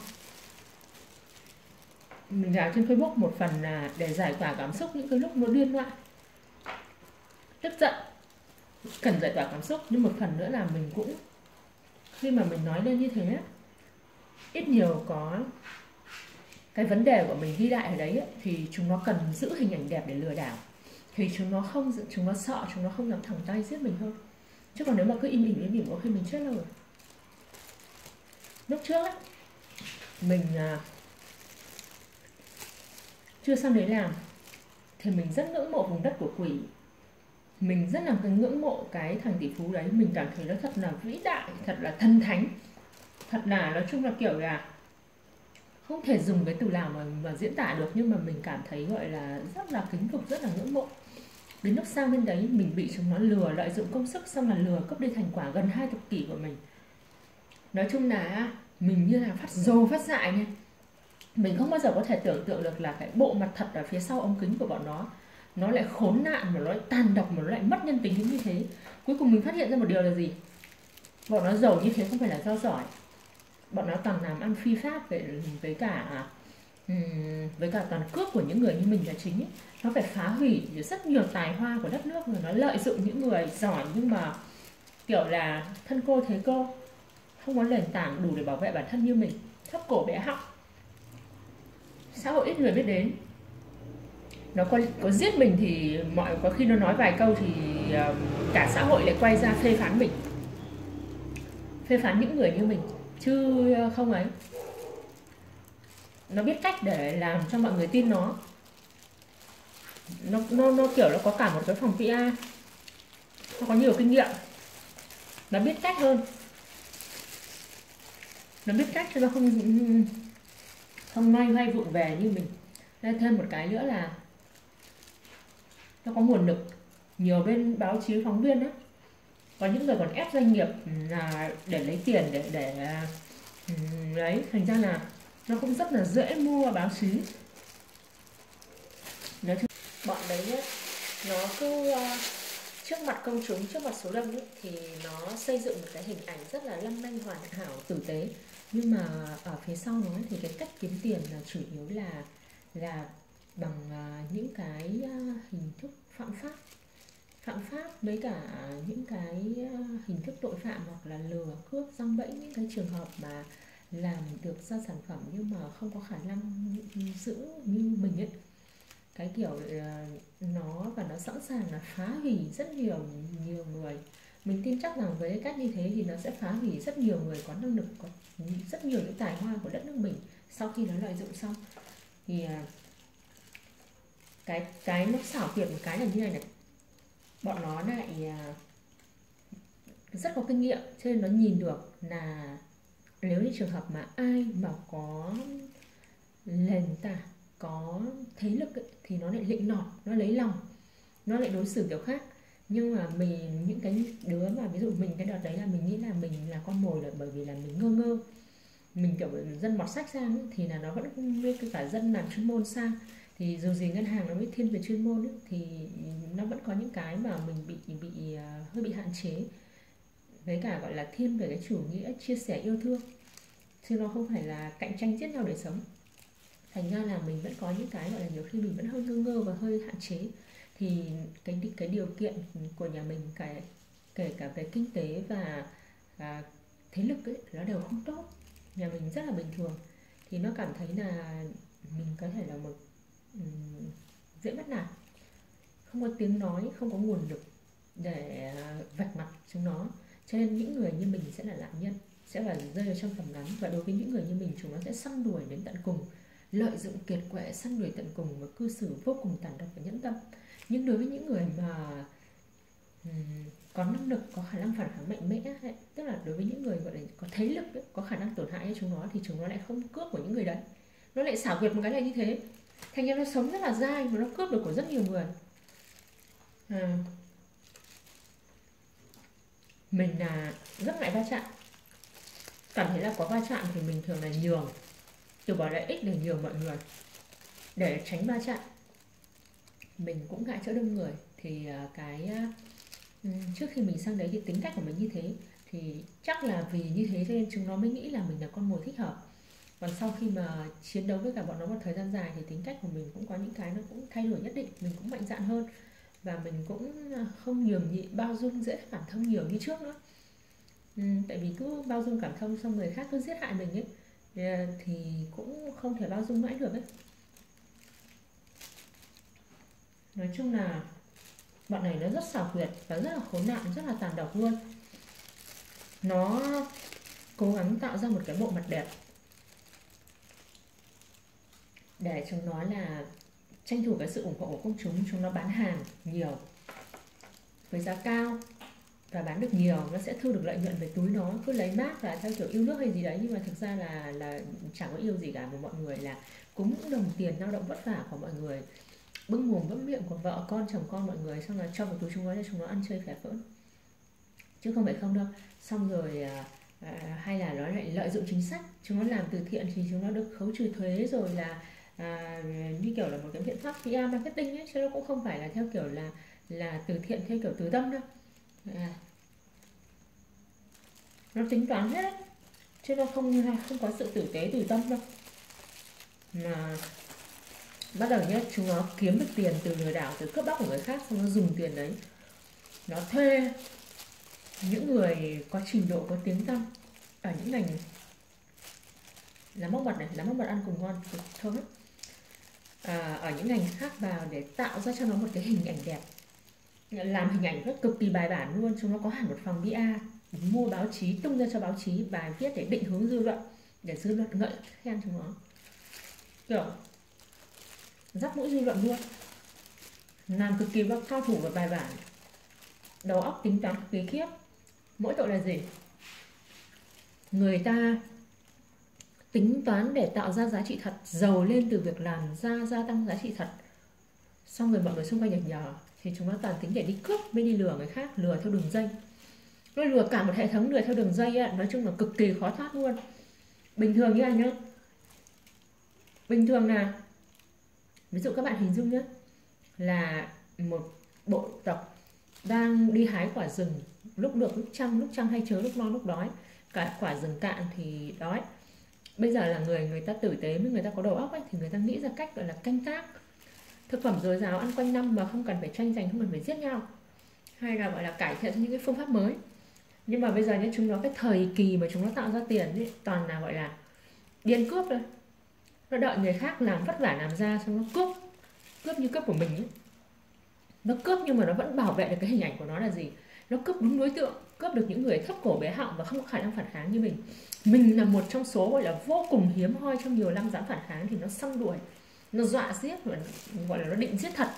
Mình gào trên Facebook một phần là để giải tỏa cảm xúc những cái lúc nó điên loạn, tức giận, cần giải tỏa cảm xúc, nhưng một phần nữa là mình cũng, khi mà mình nói lên như thế, ít nhiều có cái vấn đề của mình ghi lại ở đấy ấy, thì chúng nó cần giữ hình ảnh đẹp để lừa đảo, thì chúng nó không, chúng nó sợ, chúng nó không dám thẳng tay giết mình hơn. Chứ còn nếu mà cứ im ỉm im ỉm có khi mình chết lâu rồi. Lúc trước ấy, mình à, chưa sang đấy làm thì mình rất ngưỡng mộ vùng đất của quỷ, mình rất là ngưỡng mộ cái thằng tỷ phú đấy, mình cảm thấy nó thật là vĩ đại, thật là thần thánh, thật là, nói chung là kiểu là không thể dùng cái từ nào mà, mà diễn tả được, nhưng mà mình cảm thấy gọi là rất là kính phục, rất là ngưỡng mộ. Đến lúc sang bên đấy mình bị chúng nó lừa, lợi dụng công sức, xong là lừa cướp đi thành quả gần hai thập kỷ của mình. Nói chung là mình như là phát dồ phát dại nha. Mình không bao giờ có thể tưởng tượng được là cái bộ mặt thật ở phía sau ống kính của bọn nó nó lại khốn nạn, mà nó lại tàn độc, mà nó lại mất nhân tính đến như thế. Cuối cùng mình phát hiện ra một điều là gì? Bọn nó giàu như thế không phải là do giỏi, bọn nó toàn làm ăn phi pháp với, với cả với cả toàn cướp của những người như mình là chính ấy. Nó phải phá hủy rất nhiều tài hoa của đất nước, rồi nó lợi dụng những người giỏi nhưng mà kiểu là thân cô thế cô, không có nền tảng đủ để bảo vệ bản thân như mình, thấp cổ bé họng, xã hội ít người biết đến. Nó có, có giết mình thì mọi, có khi nó nói vài câu thì uh, cả xã hội lại quay ra phê phán mình, phê phán những người như mình, chứ không ấy. Nó biết cách để làm cho mọi người tin nó. Nó, nó, nó kiểu nó có cả một cái phòng pê e, nó có nhiều kinh nghiệm, nó biết cách hơn, nó biết cách cho nó không không loay hoay vụng về như mình. Nên thêm một cái nữa là nó có nguồn lực, nhiều bên báo chí phóng viên á, có những người còn ép doanh nghiệp là để lấy tiền để để đấy, thành ra là nó cũng rất là dễ mua báo chí. Nói chung bọn đấy ấy, nó cứ uh, trước mặt công chúng, trước mặt số đông ấy, thì nó xây dựng một cái hình ảnh rất là lâm manh, hoàn hảo, tử tế, nhưng mà ở phía sau nó thì cái cách kiếm tiền là chủ yếu là là bằng uh, những cái uh, hình thức phạm pháp phạm pháp với cả những cái uh, hình thức tội phạm, hoặc là lừa cướp giăng bẫy, những cái trường hợp mà làm được ra sản phẩm nhưng mà không có khả năng giữ như mình ấy, cái kiểu uh, nó và nó sẵn sàng là phá hủy rất nhiều nhiều người. Mình tin chắc rằng với cách như thế thì nó sẽ phá hủy rất nhiều người có năng lực, có rất nhiều những tài hoa của đất nước mình sau khi nó lợi dụng xong. Thì uh, cái cái nó xảo quyệt một cái là như này này, bọn nó lại uh, rất có kinh nghiệm, cho nên nó nhìn được là nếu như trường hợp mà ai mà có nền tảng, có thế lực ấy, thì nó lại lịnh nọt, nó lấy lòng, nó lại đối xử kiểu khác. Nhưng mà mình, những cái đứa mà ví dụ mình cái đợt đấy là mình nghĩ là mình là con mồi, là bởi vì là mình ngơ ngơ, mình kiểu dân mọt sách sang ấy, thì là nó vẫn với cả dân làm chuyên môn sang, thì dù gì ngân hàng nó mới thiên về chuyên môn ấy, thì nó vẫn có những cái mà mình bị bị hơi bị hạn chế, với cả gọi là thiên về cái chủ nghĩa chia sẻ yêu thương, chứ nó không phải là cạnh tranh giết nhau để sống. Thành ra là mình vẫn có những cái gọi là nhiều khi mình vẫn hơi ngơ ngơ và hơi hạn chế. Thì cái cái điều kiện của nhà mình, cái kể cả về kinh tế và à, thế lực ấy, nó đều không tốt. Nhà mình rất là bình thường, thì nó cảm thấy là mình có thể là một um, dễ bắt nạt, không có tiếng nói, không có nguồn lực, để vạch mặt chúng nó. Cho nên những người như mình sẽ là nạn nhân, sẽ phải rơi vào trong tầm ngắm. Và đối với những người như mình, chúng nó sẽ săn đuổi đến tận cùng, lợi dụng kiệt quệ, săn đuổi tận cùng và cư xử vô cùng tàn độc và nhẫn tâm. Nhưng đối với những người mà um, có năng lực, có khả năng phản kháng mạnh mẽ ấy, tức là đối với những người gọi là có thế lực ấy, có khả năng tổn hại cho chúng nó, thì chúng nó lại không cướp của những người đấy. Nó lại xảo quyệt một cái là như thế, thành ra nó sống rất là dai và nó cướp được của rất nhiều người. à, mình là rất ngại va chạm, cảm thấy là có va chạm thì mình thường là nhường, từ bỏ lợi ích để nhường mọi người để tránh va chạm. Mình cũng ngại chỗ đông người, thì cái trước khi mình sang đấy thì tính cách của mình như thế, thì chắc là vì như thế cho nên chúng nó mới nghĩ là mình là con mồi thích hợp. Còn sau khi mà chiến đấu với cả bọn nó một thời gian dài thì tính cách của mình cũng có những cái nó cũng thay đổi nhất định. Mình cũng mạnh dạn hơn và mình cũng không nhường nhịn, bao dung, dễ cảm thông nhiều như trước nữa. ừ, Tại vì cứ bao dung cảm thông xong người khác cứ giết hại mình ấy thì cũng không thể bao dung mãi được ấy. Nói chung là bọn này nó rất xảo quyệt và rất là khốn nạn, rất là tàn độc luôn. Nó cố gắng tạo ra một cái bộ mặt đẹp để chúng nó là tranh thủ cái sự ủng hộ của công chúng. Chúng nó bán hàng nhiều với giá cao và bán được nhiều, nó sẽ thu được lợi nhuận về túi nó, cứ lấy mác là theo kiểu yêu nước hay gì đấy, nhưng mà thực ra là là chẳng có yêu gì cả, mà mọi người là cúng đồng tiền lao động vất vả của mọi người, bưng mồm bấm miệng của vợ con chồng con mọi người, xong rồi cho vào túi chúng nó để chúng nó ăn chơi phẻ phỡn, chứ không phải không đâu. Xong rồi à, à, hay là nó lại lợi dụng chính sách, chúng nó làm từ thiện thì chúng nó được khấu trừ thuế, rồi là à, như kiểu là một cái biện pháp pê e marketing ấy, chứ nó cũng không phải là theo kiểu là là từ thiện theo kiểu từ tâm đâu. à, nó tính toán hết ấy, chứ nó không không có sự tử tế từ tâm đâu. Mà bắt đầu nhé, chúng nó kiếm được tiền từ lừa đảo, từ cướp bóc của người khác, xong nó dùng tiền đấy nó thuê những người có trình độ, có tiếng tăm ở những ngành làm móc mật này, làm móc mật ăn cùng ngon thơm lắm, à, ở những ngành khác vào để tạo ra cho nó một cái hình ảnh đẹp, làm hình ảnh rất cực kỳ bài bản luôn. Chúng nó có hẳn một phòng bê a, mua báo chí, tung ra cho báo chí bài viết để định hướng dư luận, để dư luận ngợi khen chúng nó, kiểu dắt mũi dư luận luôn, làm cực kỳ cao thủ và bài bản, đầu óc tính toán cực kỳ khiếp. Mỗi tội là gì? Người ta tính toán để tạo ra giá trị thật, giàu lên từ việc làm ra gia tăng giá trị thật, xong rồi mọi người xung quanh nhờ nhờ thì chúng nó toàn tính để đi cướp mới đi lừa người khác, lừa theo đường dây. Nó lừa cả một hệ thống, lừa theo đường dây ấy, nói chung là cực kỳ khó thoát luôn. Bình thường như này nhá, bình thường là ví dụ các bạn hình dung nhé, là một bộ tộc đang đi hái quả rừng, lúc được lúc trăng, lúc trăng hay chớ, lúc no lúc đói, cả quả rừng cạn thì đói. Bây giờ là người người ta tử tế, với người ta có đầu óc ấy, thì người ta nghĩ ra cách gọi là canh tác, thực phẩm dồi dào ăn quanh năm mà không cần phải tranh giành, không cần phải giết nhau, hay là gọi là cải thiện những cái phương pháp mới. Nhưng mà bây giờ nhé, chúng nó cái thời kỳ mà chúng nó tạo ra tiền ấy, toàn là gọi là điên cướp thôi. Nó đợi người khác làm vất vả làm ra, xong nó cướp, cướp như cướp của mình ấy. Nó cướp nhưng mà nó vẫn bảo vệ được cái hình ảnh của nó là gì? Nó cướp đúng đối tượng, cướp được những người thấp cổ bé họng và không có khả năng phản kháng như mình. Mình là một trong số gọi là vô cùng hiếm hoi trong nhiều năm dám phản kháng, thì nó săn đuổi, nó dọa giết, gọi là nó định giết thật.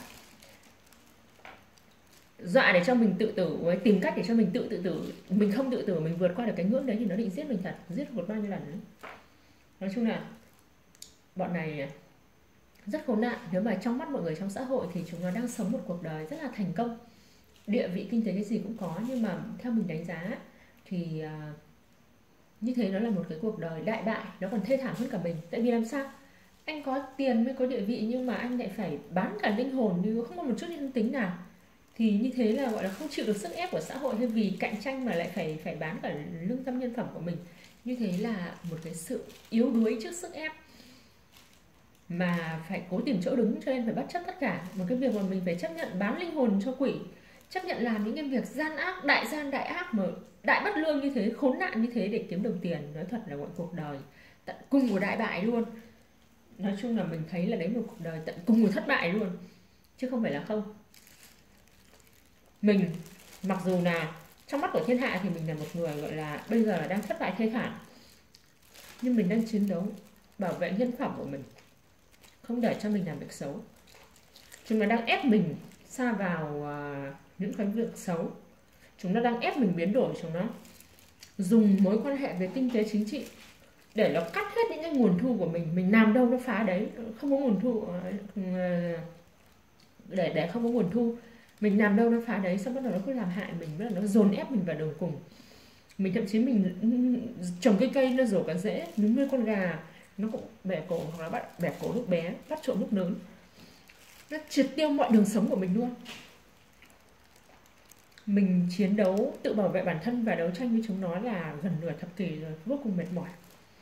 Dọa để cho mình tự tử, tìm cách để cho mình tự tự tử. Mình không tự tử, mình vượt qua được cái ngưỡng đấy thì nó định giết mình thật, giết một bao nhiêu lần đấy. Nói chung là bọn này rất khốn nạn. Nếu mà trong mắt mọi người trong xã hội thì chúng nó đang sống một cuộc đời rất là thành công, địa vị kinh tế cái gì cũng có, nhưng mà theo mình đánh giá thì uh, như thế nó là một cái cuộc đời đại bại, nó còn thê thảm hơn cả mình. Tại vì làm sao anh có tiền mới có địa vị, nhưng mà anh lại phải bán cả linh hồn, như không có một chút nhân tính nào, thì như thế là gọi là không chịu được sức ép của xã hội, hay vì cạnh tranh mà lại phải phải bán cả lương tâm nhân phẩm của mình. Như thế là một cái sự yếu đuối trước sức ép, mà phải cố tìm chỗ đứng, cho nên phải bất chấp tất cả. Một cái việc mà mình phải chấp nhận bán linh hồn cho quỷ, chấp nhận làm những cái việc gian ác, đại gian đại ác mà đại bất lương như thế, khốn nạn như thế để kiếm đồng tiền. Nói thật là một cuộc đời tận cùng của đại bại luôn. Nói chung là mình thấy là đấy một cuộc đời tận cùng của thất bại luôn, chứ không phải là không. Mình Mặc dù là trong mắt của thiên hạ thì mình là một người gọi là bây giờ là đang thất bại thê thảm, nhưng mình đang chiến đấu bảo vệ nhân phẩm của mình, không để cho mình làm việc xấu. Chúng nó đang ép mình sa vào uh, những cái việc xấu. Chúng nó đang ép mình biến đổi. Chúng nó dùng mối quan hệ về kinh tế chính trị để nó cắt hết những cái nguồn thu của mình. Mình làm đâu nó phá đấy, không có nguồn thu, uh, để để không có nguồn thu, mình làm đâu nó phá đấy. Xong bắt đầu nó cứ làm hại mình, bắt đầu nó dồn ép mình vào đường cùng. Mình thậm chí mình trồng cây cây nó rổ cả rễ, mình nuôi con gà nó cũng bẻ cổ, hoặc là bắt bẻ cổ lúc bé, bắt trộm lúc lớn. Nó triệt tiêu mọi đường sống của mình luôn. Mình chiến đấu tự bảo vệ bản thân và đấu tranh với chúng nó là gần nửa thập kỷ rồi, vô cùng mệt mỏi.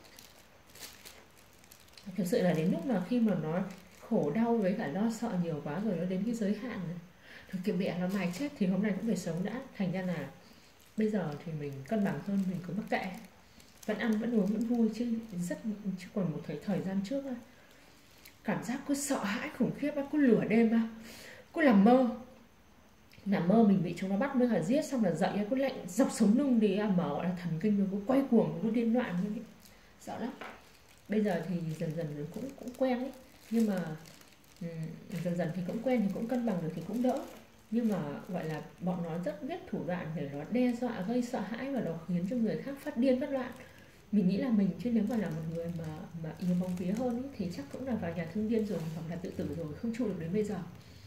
Thực sự là đến lúc mà khi mà nó khổ đau với cả lo sợ nhiều quá rồi, nó đến cái giới hạn này, thực kiểu mẹ nó mày chết thì hôm nay cũng phải sống đã. Thành ra là bây giờ thì mình cân bằng hơn, mình cứ mắc kệ, vẫn ăn vẫn uống vẫn vui, chứ rất chứ còn một thời thời gian trước cảm giác cứ sợ hãi khủng khiếp, cứ lửa đêm, cứ làm mơ nằm mơ mình bị chúng nó bắt với cả giết, xong là dậy cứ lạnh dọc sống lưng đi, mở gọi là thần kinh, nó cứ quay cuồng, nó điên loạn, sợ lắm. Bây giờ thì dần dần cũng cũng quen ấy, nhưng mà um, dần dần thì cũng quen, thì cũng cân bằng được thì cũng đỡ. Nhưng mà gọi là bọn nó rất biết thủ đoạn để nó đe dọa, gây sợ hãi, và nó khiến cho người khác phát điên phát loạn. Mình nghĩ là mình, chứ nếu mà là một người mà mà yêu bóng vía hơn ấy, thì chắc cũng là vào nhà thương điên rồi, hoặc là tự tử rồi, không trụ được đến bây giờ.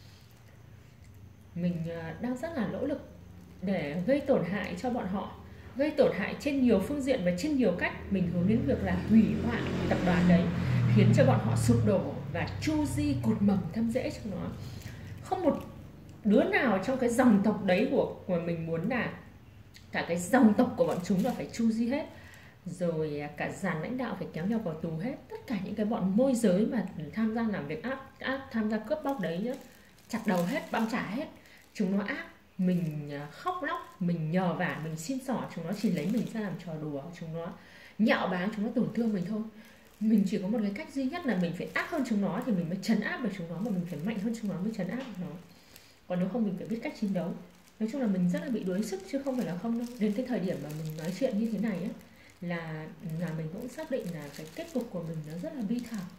Mình đang rất là nỗ lực để gây tổn hại cho bọn họ, gây tổn hại trên nhiều phương diện và trên nhiều cách. Mình hướng đến việc là hủy hoại tập đoàn đấy, khiến cho bọn họ sụp đổ và chu di cột mầm thâm rễ trong nó. Không một đứa nào trong cái dòng tộc đấy của, của mình muốn là cả cái dòng tộc của bọn chúng là phải chu di hết, rồi cả dàn lãnh đạo phải kéo nhau vào tù hết. Tất cả những cái bọn môi giới mà tham gia làm việc ác, ác tham gia cướp bóc đấy nhá, chặt đầu hết, băm trả hết. Chúng nó ác, mình khóc lóc, mình nhờ vả, mình xin xỏ, chúng nó chỉ lấy mình ra làm trò đùa, chúng nó nhạo báng, chúng nó tổn thương mình thôi. Mình chỉ có một cái cách duy nhất là mình phải ác hơn chúng nó thì mình mới trấn áp được chúng nó, mà mình phải mạnh hơn chúng nó mới trấn áp được nó. Còn nếu không mình phải biết cách chiến đấu. Nói chung là mình rất là bị đuối sức, chứ không phải là không đâu. Đến cái thời điểm mà mình nói chuyện như thế này á, là là mình cũng xác định là cái kết cục của mình nó rất là bi thảm.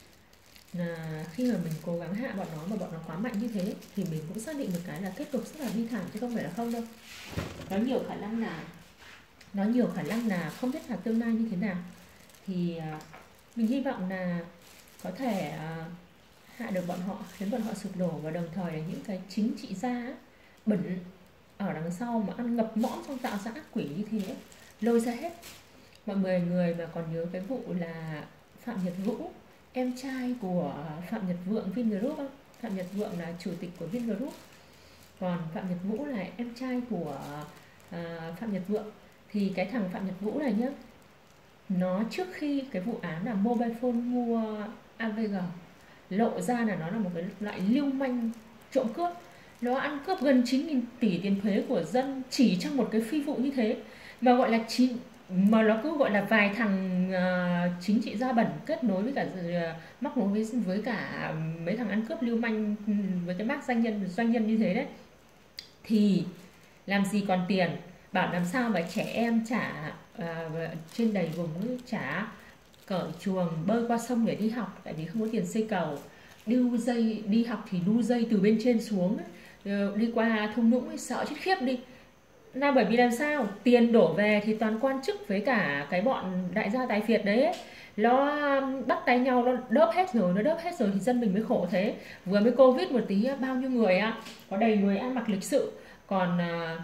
Là khi mà mình cố gắng hạ bọn nó mà bọn nó quá mạnh như thế, thì mình cũng xác định được cái là kết cục rất là bi thảm, chứ không phải là không đâu. Nó nhiều khả năng là nó nhiều khả năng là không biết là tương lai như thế nào. Thì uh, mình hy vọng là có thể uh, hạ được bọn họ, khiến bọn họ sụp đổ, và đồng thời là những cái chính trị gia bẩn ở đằng sau mà ăn ngập mõm trong tạo ra ác quỷ như thế, lôi ra hết. Mọi người người mà còn nhớ cái vụ là Phạm Nhật Vũ, em trai của Phạm Nhật Vượng Vingroup không? Phạm Nhật Vượng là chủ tịch của Vingroup, còn Phạm Nhật Vũ là em trai của uh, Phạm Nhật Vượng. Thì cái thằng Phạm Nhật Vũ này nhá, nó trước khi cái vụ án là mobile phone mua a vê giê lộ ra là nó là một cái loại lưu manh trộm cướp, nó ăn cướp gần chín nghìn tỷ tiền thuế của dân chỉ trong một cái phi vụ như thế, mà gọi là chín mà nó cứ gọi là vài thằng uh, chính trị gia bẩn kết nối với cả uh, móc nối với, với cả mấy thằng ăn cướp lưu manh với cái mác doanh nhân doanh nhân như thế đấy, thì làm gì còn tiền. Bảo làm sao mà trẻ em trả uh, trên đầy vùng trả cởi chuồng bơi qua sông để đi học, tại vì không có tiền xây cầu. Đu dây đi học thì đu dây từ bên trên xuống, đi qua thung lũng sợ chết khiếp đi. Là bởi vì làm sao tiền đổ về thì toàn quan chức với cả cái bọn đại gia tài phiệt đấy ấy, nó bắt tay nhau, nó đớp hết rồi, nó đớp hết rồi thì dân mình mới khổ thế. Vừa mới Covid một tí bao nhiêu người á, có đầy người ăn mặc lịch sự, còn uh,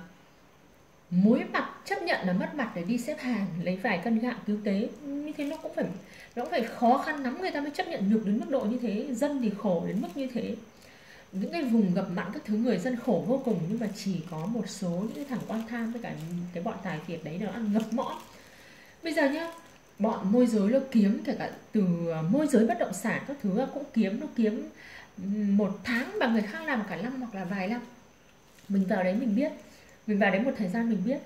muối mặt chấp nhận là mất mặt để đi xếp hàng lấy vài cân gạo cứu tế. Như thế nó cũng phải nó cũng phải khó khăn lắm người ta mới chấp nhận được đến mức độ như thế. Dân thì khổ đến mức như thế. Những cái vùng ngập mặn các thứ người dân khổ vô cùng, nhưng mà chỉ có một số những cái thằng oan tham với cả cái bọn tài phiệt đấy nó ăn ngập mõm. Bây giờ nhá, bọn môi giới nó kiếm, kể cả từ môi giới bất động sản các thứ cũng kiếm, nó kiếm một tháng bằng người khác làm cả năm hoặc là vài năm. Mình vào đấy mình biết, mình vào đấy một thời gian mình biết.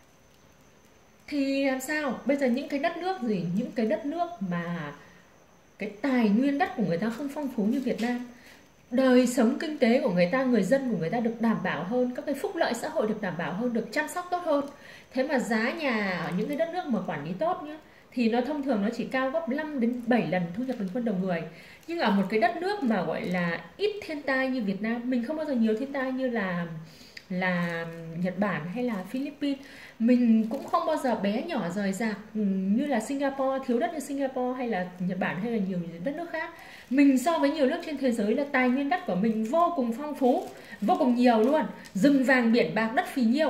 Thì làm sao bây giờ những cái đất nước gì, những cái đất nước mà cái tài nguyên đất của người ta không phong phú như Việt Nam, đời sống kinh tế của người ta, người dân của người ta được đảm bảo hơn, các cái phúc lợi xã hội được đảm bảo hơn, được chăm sóc tốt hơn. Thế mà giá nhà ở những cái đất nước mà quản lý tốt nhá, thì nó thông thường nó chỉ cao gấp năm đến bảy lần thu nhập bình quân đầu người. Nhưng ở một cái đất nước mà gọi là ít thiên tai như Việt Nam, mình không bao giờ nhiều thiên tai như là là Nhật Bản hay là Philippines, mình cũng không bao giờ bé nhỏ rời rạc như là Singapore, thiếu đất như Singapore hay là Nhật Bản hay là nhiều đất nước khác. Mình so với nhiều nước trên thế giới là tài nguyên đất của mình vô cùng phong phú, vô cùng nhiều luôn, rừng vàng biển bạc, đất phì nhiêu,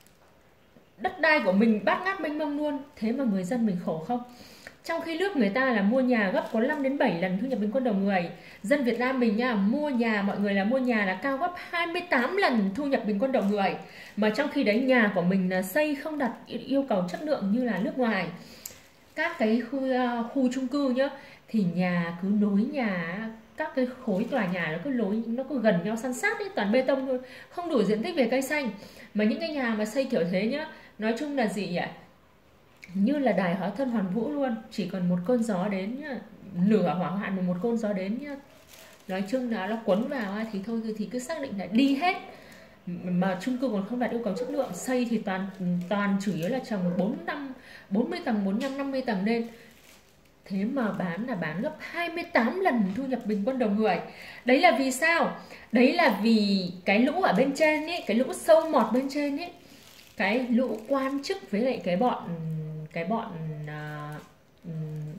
đất đai của mình bát ngát mênh mông luôn. Thế mà người dân mình khổ không? Trong khi nước người ta là mua nhà gấp có năm đến bảy lần thu nhập bình quân đầu người, dân Việt Nam mình nha, mua nhà mọi người là mua nhà là cao gấp hai mươi tám lần thu nhập bình quân đầu người. Mà trong khi đấy nhà của mình là xây không đặt yêu cầu chất lượng như là nước ngoài. Các cái khu, khu chung cư nhá, thì nhà cứ nối nhà, các cái khối tòa nhà nó cứ nối, nó cứ gần nhau san sát ấy, toàn bê tông thôi, không đủ diện tích về cây xanh. Mà những cái nhà mà xây kiểu thế nhá, nói chung là gì nhỉ, như là đài hóa thân hoàn vũ luôn, chỉ cần một cơn gió đến nhá, lửa hỏa hoạn mà một cơn gió đến nhá, nói chung là nó quấn vào thì thôi thì cứ xác định là đi hết. Mà chung cư còn không đạt yêu cầu chất lượng, xây thì toàn toàn chủ yếu là trồng bốn năm bốn mươi tầng, bốn mươi lăm năm mươi tầng lên. Thế mà bán là bán gấp hai mươi tám lần thu nhập bình quân đầu người. Đấy là vì sao? Đấy là vì cái lũ ở bên trên ấy, cái lũ sâu mọt bên trên ấy, cái lũ quan chức với lại cái bọn cái bọn uh,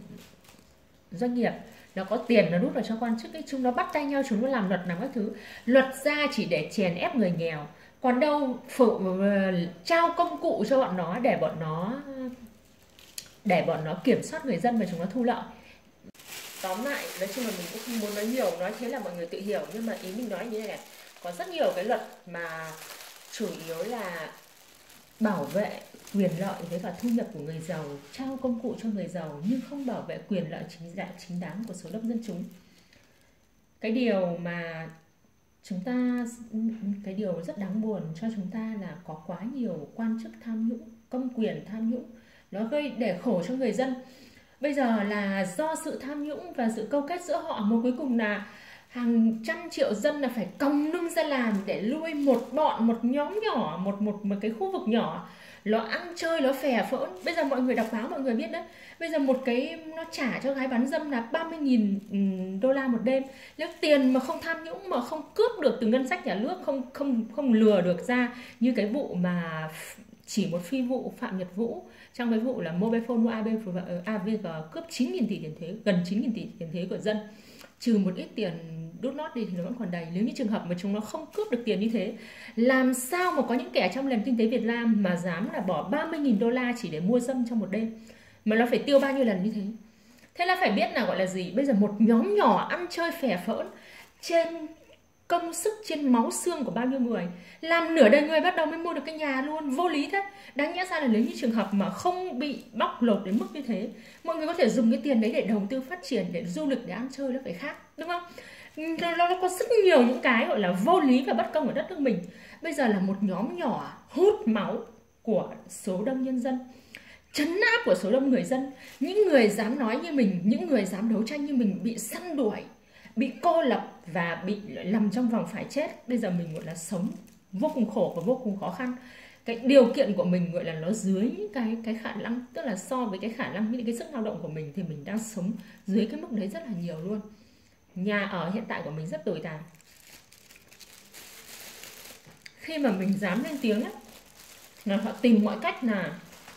doanh nghiệp nó có tiền nó đút vào cho quan chức ấy, chúng nó bắt tay nhau, chúng nó làm luật làm các thứ. Luật ra chỉ để chèn ép người nghèo, còn đâu phụ, uh, trao công cụ cho bọn nó để bọn nó để bọn nó kiểm soát người dân và chúng nó thu lợi. Tóm lại, nói chung là mình cũng không muốn nói nhiều, nói thế là mọi người tự hiểu, nhưng mà ý mình nói như thế này, có rất nhiều cái luật mà chủ yếu là bảo vệ quyền lợi với cả thu nhập của người giàu, trao công cụ cho người giàu, nhưng không bảo vệ quyền lợi chính đáng, chính đáng của số đông dân chúng. Cái điều mà chúng ta, cái điều rất đáng buồn cho chúng ta là có quá nhiều quan chức tham nhũng, công quyền tham nhũng, nó gây để khổ cho người dân. Bây giờ là do sự tham nhũng và sự câu kết giữa họ, mà cuối cùng là hàng trăm triệu dân là phải còng lưng ra làm để nuôi một bọn, một nhóm nhỏ, một một một cái khu vực nhỏ, nó ăn chơi, nó phè phỡn. Bây giờ mọi người đọc báo mọi người biết đấy, bây giờ một cái nó trả cho gái bán dâm là ba mươi nghìn đô la một đêm. Nếu tiền mà không tham nhũng, mà không cướp được từ ngân sách nhà nước, không không không lừa được ra như cái vụ mà chỉ một phi vụ Phạm Nhật Vũ, trong cái vụ là Mobile Phone mua a vê giê cướp chín nghìn tỷ tiền thuế, gần chín nghìn tỷ tiền thuế của dân, trừ một ít tiền đút nót đi thì nó vẫn còn đầy. Nếu như trường hợp mà chúng nó không cướp được tiền như thế, làm sao mà có những kẻ trong nền kinh tế Việt Nam mà dám là bỏ ba mươi nghìn đô la chỉ để mua dâm trong một đêm, mà nó phải tiêu bao nhiêu lần như thế. Thế là phải biết là gọi là gì, bây giờ một nhóm nhỏ ăn chơi phè phỡn trên công sức, trên máu xương của bao nhiêu người, làm nửa đời người bắt đầu mới mua được cái nhà luôn, vô lý thế. Đáng nhẽ ra là nếu như trường hợp mà không bị bóc lột đến mức như thế, mọi người có thể dùng cái tiền đấy để đầu tư phát triển, để du lịch, để ăn chơi, nó phải khác, đúng không? Nó, nó có rất nhiều những cái gọi là vô lý và bất công ở đất nước mình. Bây giờ là một nhóm nhỏ hút máu của số đông nhân dân, trấn áp của số đông người dân. Những người dám nói như mình, những người dám đấu tranh như mình bị săn đuổi, bị cô lập và bị nằm trong vòng phải chết. Bây giờ mình gọi là sống vô cùng khổ và vô cùng khó khăn. Cái điều kiện của mình gọi là nó dưới cái cái khả năng, tức là so với cái khả năng, những cái sức lao động của mình thì mình đang sống dưới cái mức đấy rất là nhiều luôn. Nhà ở hiện tại của mình rất tồi tàn. Khi mà mình dám lên tiếng ấy, là họ tìm mọi cách là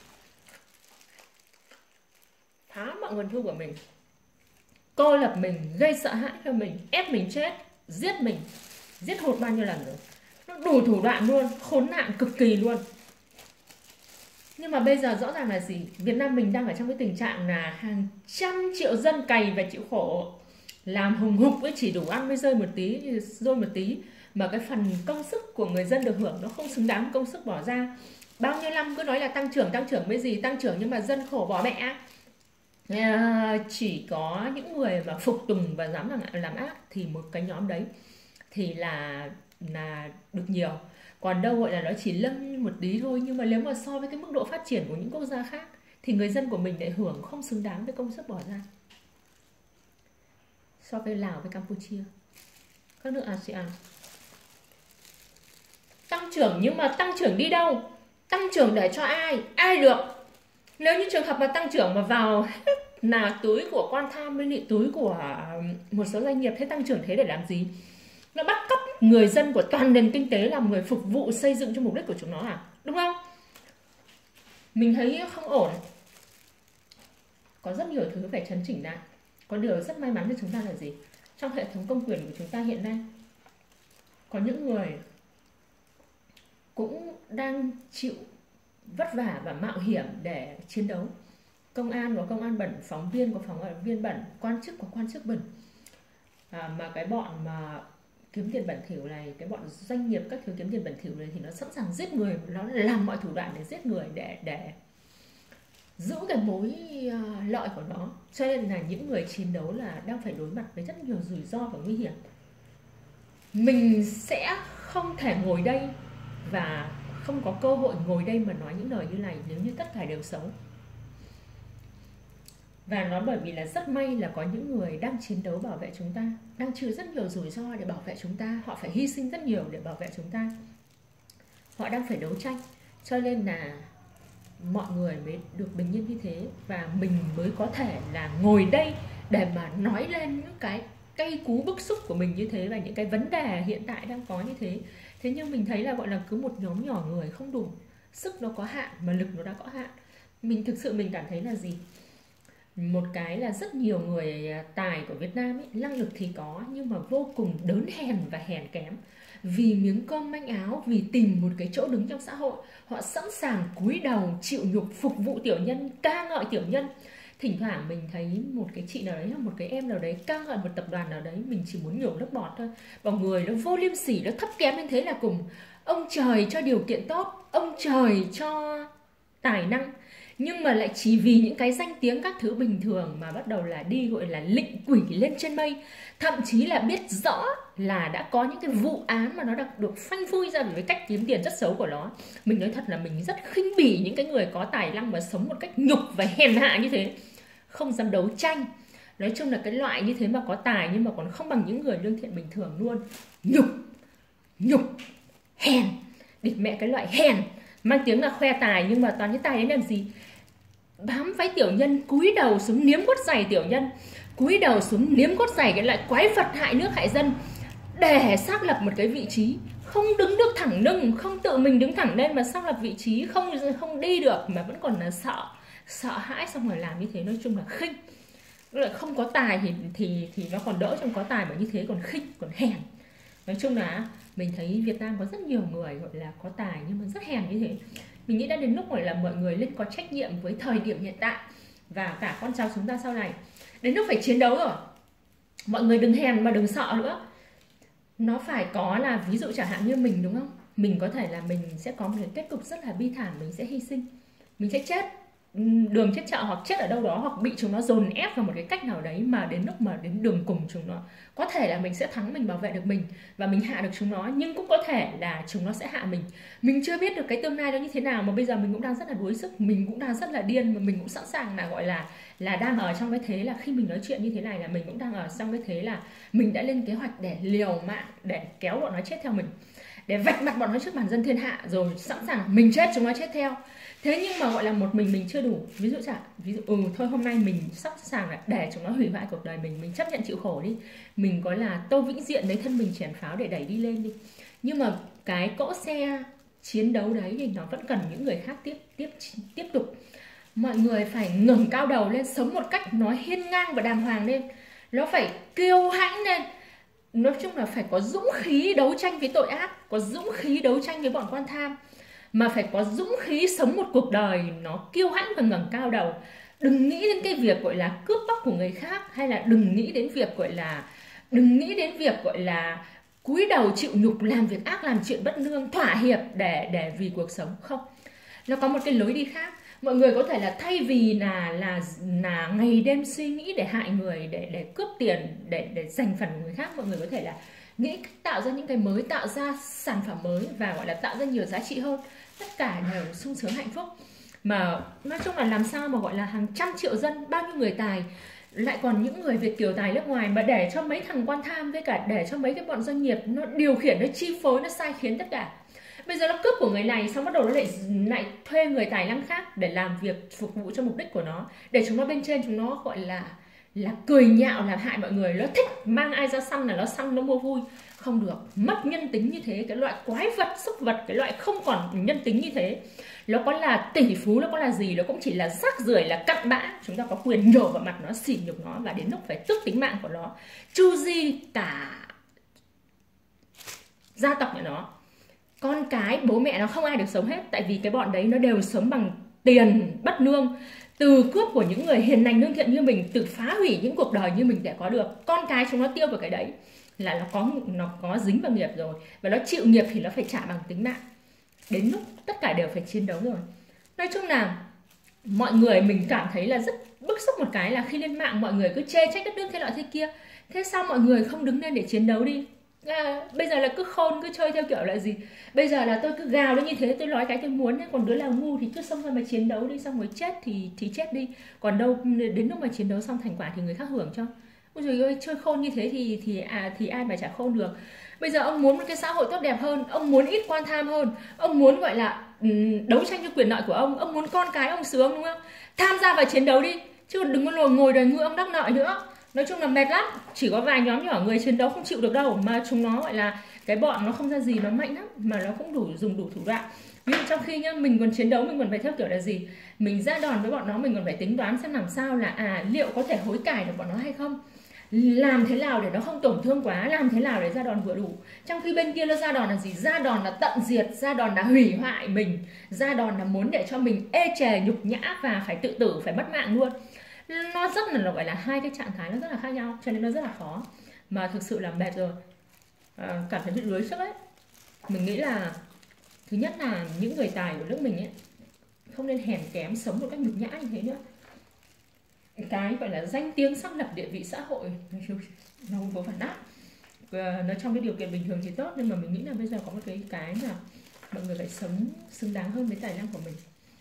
phá mọi nguồn thu của mình, cô lập mình, gây sợ hãi cho mình, ép mình chết, giết mình, giết hụt bao nhiêu lần rồi. Nó đủ thủ đoạn luôn, khốn nạn cực kỳ luôn. Nhưng mà bây giờ rõ ràng là gì? Việt Nam mình đang ở trong cái tình trạng là hàng trăm triệu dân cày và chịu khổ, làm hùng hục ấy, chỉ đủ ăn mới rơi một tí, rơi một tí. Mà cái phần công sức của người dân được hưởng nó không xứng đáng công sức bỏ ra. Bao nhiêu năm cứ nói là tăng trưởng, tăng trưởng với gì? Tăng trưởng nhưng mà dân khổ bỏ mẹ. À, chỉ có những người mà phục tùng và dám làm, làm ác thì một cái nhóm đấy thì là là được nhiều. Còn đâu gọi là nó chỉ lâng một tí thôi. Nhưng mà nếu mà so với cái mức độ phát triển của những quốc gia khác thì người dân của mình lại hưởng không xứng đáng với công sức bỏ ra. So với Lào với Campuchia, các nước a sê an. Tăng trưởng nhưng mà tăng trưởng đi đâu? Tăng trưởng để cho ai? Ai được? Nếu như trường hợp mà tăng trưởng mà vào là túi của quan tham với lại túi của một số doanh nghiệp, thế tăng trưởng thế để làm gì? Nó bắt cóc người dân của toàn nền kinh tế làm người phục vụ xây dựng cho mục đích của chúng nó à? Đúng không? Mình thấy không ổn. Có rất nhiều thứ phải chấn chỉnh lại. Có điều rất may mắn cho chúng ta là gì? Trong hệ thống công quyền của chúng ta hiện nay, có những người cũng đang chịu vất vả và mạo hiểm để chiến đấu. Công an có công an bẩn, phóng viên có phóng viên bẩn, quan chức có quan chức bẩn. À, mà cái bọn mà kiếm tiền bẩn thỉu này, cái bọn doanh nghiệp các thứ kiếm tiền bẩn thỉu này thì nó sẵn sàng giết người, nó làm mọi thủ đoạn để giết người, để để giữ cái mối lợi của nó. Cho nên là những người chiến đấu là đang phải đối mặt với rất nhiều rủi ro và nguy hiểm. Mình sẽ không thể ngồi đây và không có cơ hội ngồi đây mà nói những lời như này nếu như tất cả đều xấu. Và nó bởi vì là rất may là có những người đang chiến đấu bảo vệ chúng ta, đang chịu rất nhiều rủi ro để bảo vệ chúng ta. Họ phải hy sinh rất nhiều để bảo vệ chúng ta. Họ đang phải đấu tranh. Cho nên là mọi người mới được bình yên như thế. Và mình mới có thể là ngồi đây để mà nói lên những cái cay cú bức xúc của mình như thế, và những cái vấn đề hiện tại đang có như thế. Thế nhưng mình thấy là gọi là cứ một nhóm nhỏ người không đủ. Sức nó có hạn mà lực nó đã có hạn. Mình thực sự mình cảm thấy là gì? Một cái là rất nhiều người tài của Việt Nam ấy, năng lực thì có nhưng mà vô cùng đớn hèn và hèn kém. Vì miếng cơm manh áo, vì tìm một cái chỗ đứng trong xã hội, họ sẵn sàng cúi đầu chịu nhục phục vụ tiểu nhân, ca ngợi tiểu nhân. Thỉnh thoảng mình thấy một cái chị nào đấy, một cái em nào đấy ca ngợi một tập đoàn nào đấy, mình chỉ muốn nhổ nước bọt thôi. Và người nó vô liêm sỉ, nó thấp kém đến thế là cùng. Ông trời cho điều kiện tốt, ông trời cho tài năng, nhưng mà lại chỉ vì những cái danh tiếng các thứ bình thường mà bắt đầu là đi gọi là lịnh quỷ lên trên mây. Thậm chí là biết rõ là đã có những cái vụ án mà nó đã được phanh phui ra với cách kiếm tiền rất xấu của nó. Mình nói thật là mình rất khinh bỉ những cái người có tài năng và sống một cách nhục và hèn hạ như thế, không dám đấu tranh. Nói chung là cái loại như thế mà có tài nhưng mà còn không bằng những người lương thiện bình thường luôn. Nhục, nhục, hèn, địt mẹ cái loại hèn, mang tiếng là khoe tài nhưng mà toàn những tài đấy làm gì? Bám váy tiểu nhân, cúi đầu xuống niếm cốt giày tiểu nhân, cúi đầu xuống niếm cốt giày cái loại quái vật hại nước hại dân, để xác lập một cái vị trí, không đứng được thẳng lưng, không tự mình đứng thẳng lên mà xác lập vị trí, không không đi được mà vẫn còn là sợ, sợ hãi xong rồi làm như thế. Nói chung là khinh. Lại không có tài thì thì thì nó còn đỡ, trong có tài mà như thế còn khinh, còn hèn. Nói chung là mình thấy Việt Nam có rất nhiều người gọi là có tài nhưng mà rất hèn như thế. Mình nghĩ đã đến lúc gọi là mọi người nên có trách nhiệm với thời điểm hiện tại và cả con cháu chúng ta sau này. Đến lúc phải chiến đấu rồi. Mọi người đừng hèn mà đừng sợ nữa. Nó phải có là ví dụ chẳng hạn như mình, đúng không? Mình có thể là mình sẽ có một cái kết cục rất là bi thảm, mình sẽ hy sinh, mình sẽ chết đường chết chợ hoặc chết ở đâu đó, hoặc bị chúng nó dồn ép vào một cái cách nào đấy mà đến lúc mà đến đường cùng chúng nó, có thể là mình sẽ thắng, mình bảo vệ được mình và mình hạ được chúng nó, nhưng cũng có thể là chúng nó sẽ hạ mình. Mình chưa biết được cái tương lai đó như thế nào, mà bây giờ mình cũng đang rất là đuối sức, mình cũng đang rất là điên, mà mình cũng sẵn sàng là gọi là là đang ở trong cái thế là khi mình nói chuyện như thế này là mình cũng đang ở trong cái thế là mình đã lên kế hoạch để liều mạng, để kéo bọn nó chết theo mình, để vạch mặt bọn nó trước bàn dân thiên hạ, rồi sẵn sàng mình chết chúng nó chết theo. Thế nhưng mà gọi là một mình mình chưa đủ. Ví dụ chẳng ví dụ ừ thôi hôm nay mình sẵn sàng là để chúng nó hủy hoại cuộc đời mình, mình chấp nhận chịu khổ đi, mình có là Tô Vĩnh Diện lấy thân mình chèn pháo để đẩy đi lên đi. Nhưng mà cái cỗ xe chiến đấu đấy thì nó vẫn cần những người khác tiếp tiếp tiếp tục. Mọi người phải ngẩng cao đầu lên, sống một cách nó hiên ngang và đàng hoàng lên, nó phải kiêu hãnh lên. Nói chung là phải có dũng khí đấu tranh với tội ác, có dũng khí đấu tranh với bọn quan tham, mà phải có dũng khí sống một cuộc đời nó kiêu hãnh và ngẩng cao đầu. Đừng nghĩ đến cái việc gọi là cướp bóc của người khác, hay là đừng nghĩ đến việc gọi là đừng nghĩ đến việc gọi là cúi đầu chịu nhục, làm việc ác, làm chuyện bất lương, thỏa hiệp để để vì cuộc sống. Không, nó có một cái lối đi khác. Mọi người có thể là thay vì là là là ngày đêm suy nghĩ để hại người, để để cướp tiền, để để giành phần của người khác, mọi người có thể là nghĩ cách tạo ra những cái mới, tạo ra sản phẩm mới và gọi là tạo ra nhiều giá trị hơn. Tất cả đều sung sướng hạnh phúc. Mà nói chung là làm sao mà gọi là hàng trăm triệu dân, bao nhiêu người tài lại còn những người Việt kiều tài nước ngoài mà để cho mấy thằng quan tham với cả để cho mấy cái bọn doanh nghiệp nó điều khiển, nó chi phối, nó sai khiến tất cả. Bây giờ nó cướp của người này xong bắt đầu nó lại lại thuê người tài năng khác để làm việc phục vụ cho mục đích của nó, để chúng nó bên trên chúng nó gọi là là cười nhạo làm hại mọi người. Nó thích mang ai ra săn là nó săn, nó mua vui. Không được, mất nhân tính như thế. Cái loại quái vật, súc vật, cái loại không còn nhân tính như thế, nó có là tỷ phú, nó có là gì, nó cũng chỉ là rác rưởi, là cặn bã. Chúng ta có quyền nhổ vào mặt nó, xỉ nhục nó, và đến lúc phải tước tính mạng của nó, chu di cả gia tộc của nó. Con cái, bố mẹ nó không ai được sống hết. Tại vì cái bọn đấy nó đều sống bằng tiền bất nương, từ cướp của những người hiền lành lương thiện như mình, từ phá hủy những cuộc đời như mình để có được. Con cái chúng nó tiêu vào cái đấy là nó có nó có dính vào nghiệp rồi, và nó chịu nghiệp thì nó phải trả bằng tính mạng. Đến lúc tất cả đều phải chiến đấu rồi. Nói chung là mọi người, mình cảm thấy là rất bức xúc một cái là khi lên mạng mọi người cứ chê trách đất nước thế nọ thế kia. Thế sao mọi người không đứng lên để chiến đấu đi? À, bây giờ là cứ khôn, cứ chơi theo kiểu là gì, bây giờ là tôi cứ gào lên như thế, tôi nói cái tôi muốn, còn đứa nào ngu thì cứ xông ra mà chiến đấu đi, xong rồi chết thì thì chết đi, còn đâu đến lúc mà chiến đấu xong thành quả thì người khác hưởng cho. Ôi trời ơi, chơi khôn như thế thì thì à thì ai mà chả khôn được. Bây giờ ông muốn một cái xã hội tốt đẹp hơn, ông muốn ít quan tham hơn, ông muốn gọi là um, đấu tranh cho quyền lợi của ông, ông muốn con cái ông sướng, đúng không? Tham gia vào chiến đấu đi, chứ đừng có ngồi ngồi đời ngựa ông đắc lợi nữa. Nói chung là mệt lắm, chỉ có vài nhóm nhỏ người chiến đấu không chịu được đâu, mà chúng nó gọi là cái bọn nó không ra gì, nó mạnh lắm, mà nó cũng đủ dùng đủ thủ đoạn. Nhưng trong khi nhá, mình còn chiến đấu, mình còn phải theo kiểu là gì, mình ra đòn với bọn nó, mình còn phải tính toán xem làm sao là à liệu có thể hối cải được bọn nó hay không, làm thế nào để nó không tổn thương quá, làm thế nào để ra đòn vừa đủ. Trong khi bên kia nó ra đòn là gì, ra đòn là tận diệt, ra đòn là hủy hoại mình, ra đòn là muốn để cho mình ê chề nhục nhã và phải tự tử, phải mất mạng luôn. Nó rất là, là gọi là hai cái trạng thái nó rất là khác nhau, cho nên nó rất là khó, mà thực sự là mệt rồi, à, cảm thấy bị đuối sức ấy. Mình nghĩ là thứ nhất là những người tài của nước mình ấy không nên hèn kém, sống một cách nhục nhã như thế nữa. Cái gọi là danh tiếng xác lập địa vị xã hội nó không có phản đáp, nó trong cái điều kiện bình thường thì tốt, nhưng mà mình nghĩ là bây giờ có một cái cái là mọi người phải sống xứng đáng hơn với tài năng của mình.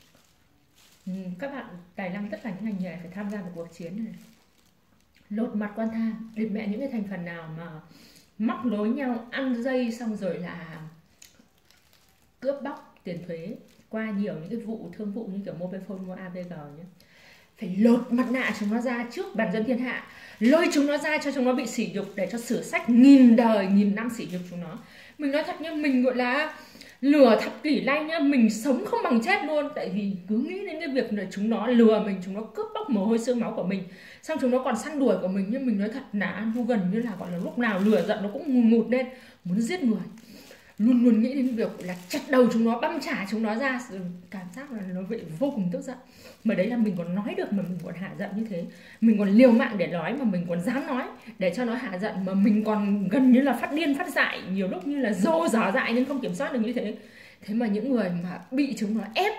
Các bạn tài năng tất cả những ngành nghề phải tham gia một cuộc chiến này, lột mặt quan tham, địt mẹ những cái thành phần nào mà móc nối nhau, ăn dây xong rồi là cướp bóc tiền thuế qua nhiều những cái vụ thương vụ như kiểu Mobifone mua a vê giê nhé. Phải lột mặt nạ chúng nó ra trước bàn dân thiên hạ, lôi chúng nó ra cho chúng nó bị sỉ nhục, để cho sử sách nghìn đời nghìn năm sỉ nhục chúng nó. Mình nói thật nha, mình gọi là lừa thập kỷ nay nhá, mình sống không bằng chết luôn. Tại vì cứ nghĩ đến cái việc là chúng nó lừa mình, chúng nó cướp bóc mồ hôi xương máu của mình, xong chúng nó còn săn đuổi của mình. Nhưng mình nói thật là nó gần như là gọi là lúc nào lừa giận nó cũng ngùn ngụt lên, muốn giết người, luôn luôn nghĩ đến việc là chặt đầu chúng nó, băm chả chúng nó ra. Cảm giác là nó vậy, vô cùng tức giận. Mà đấy là mình còn nói được mà mình còn hạ giận như thế, mình còn liều mạng để nói mà mình còn dám nói để cho nó hạ giận, mà mình còn gần như là phát điên phát dại, nhiều lúc như là dô dở dại nhưng không kiểm soát được như thế. Thế mà những người mà bị chúng nó ép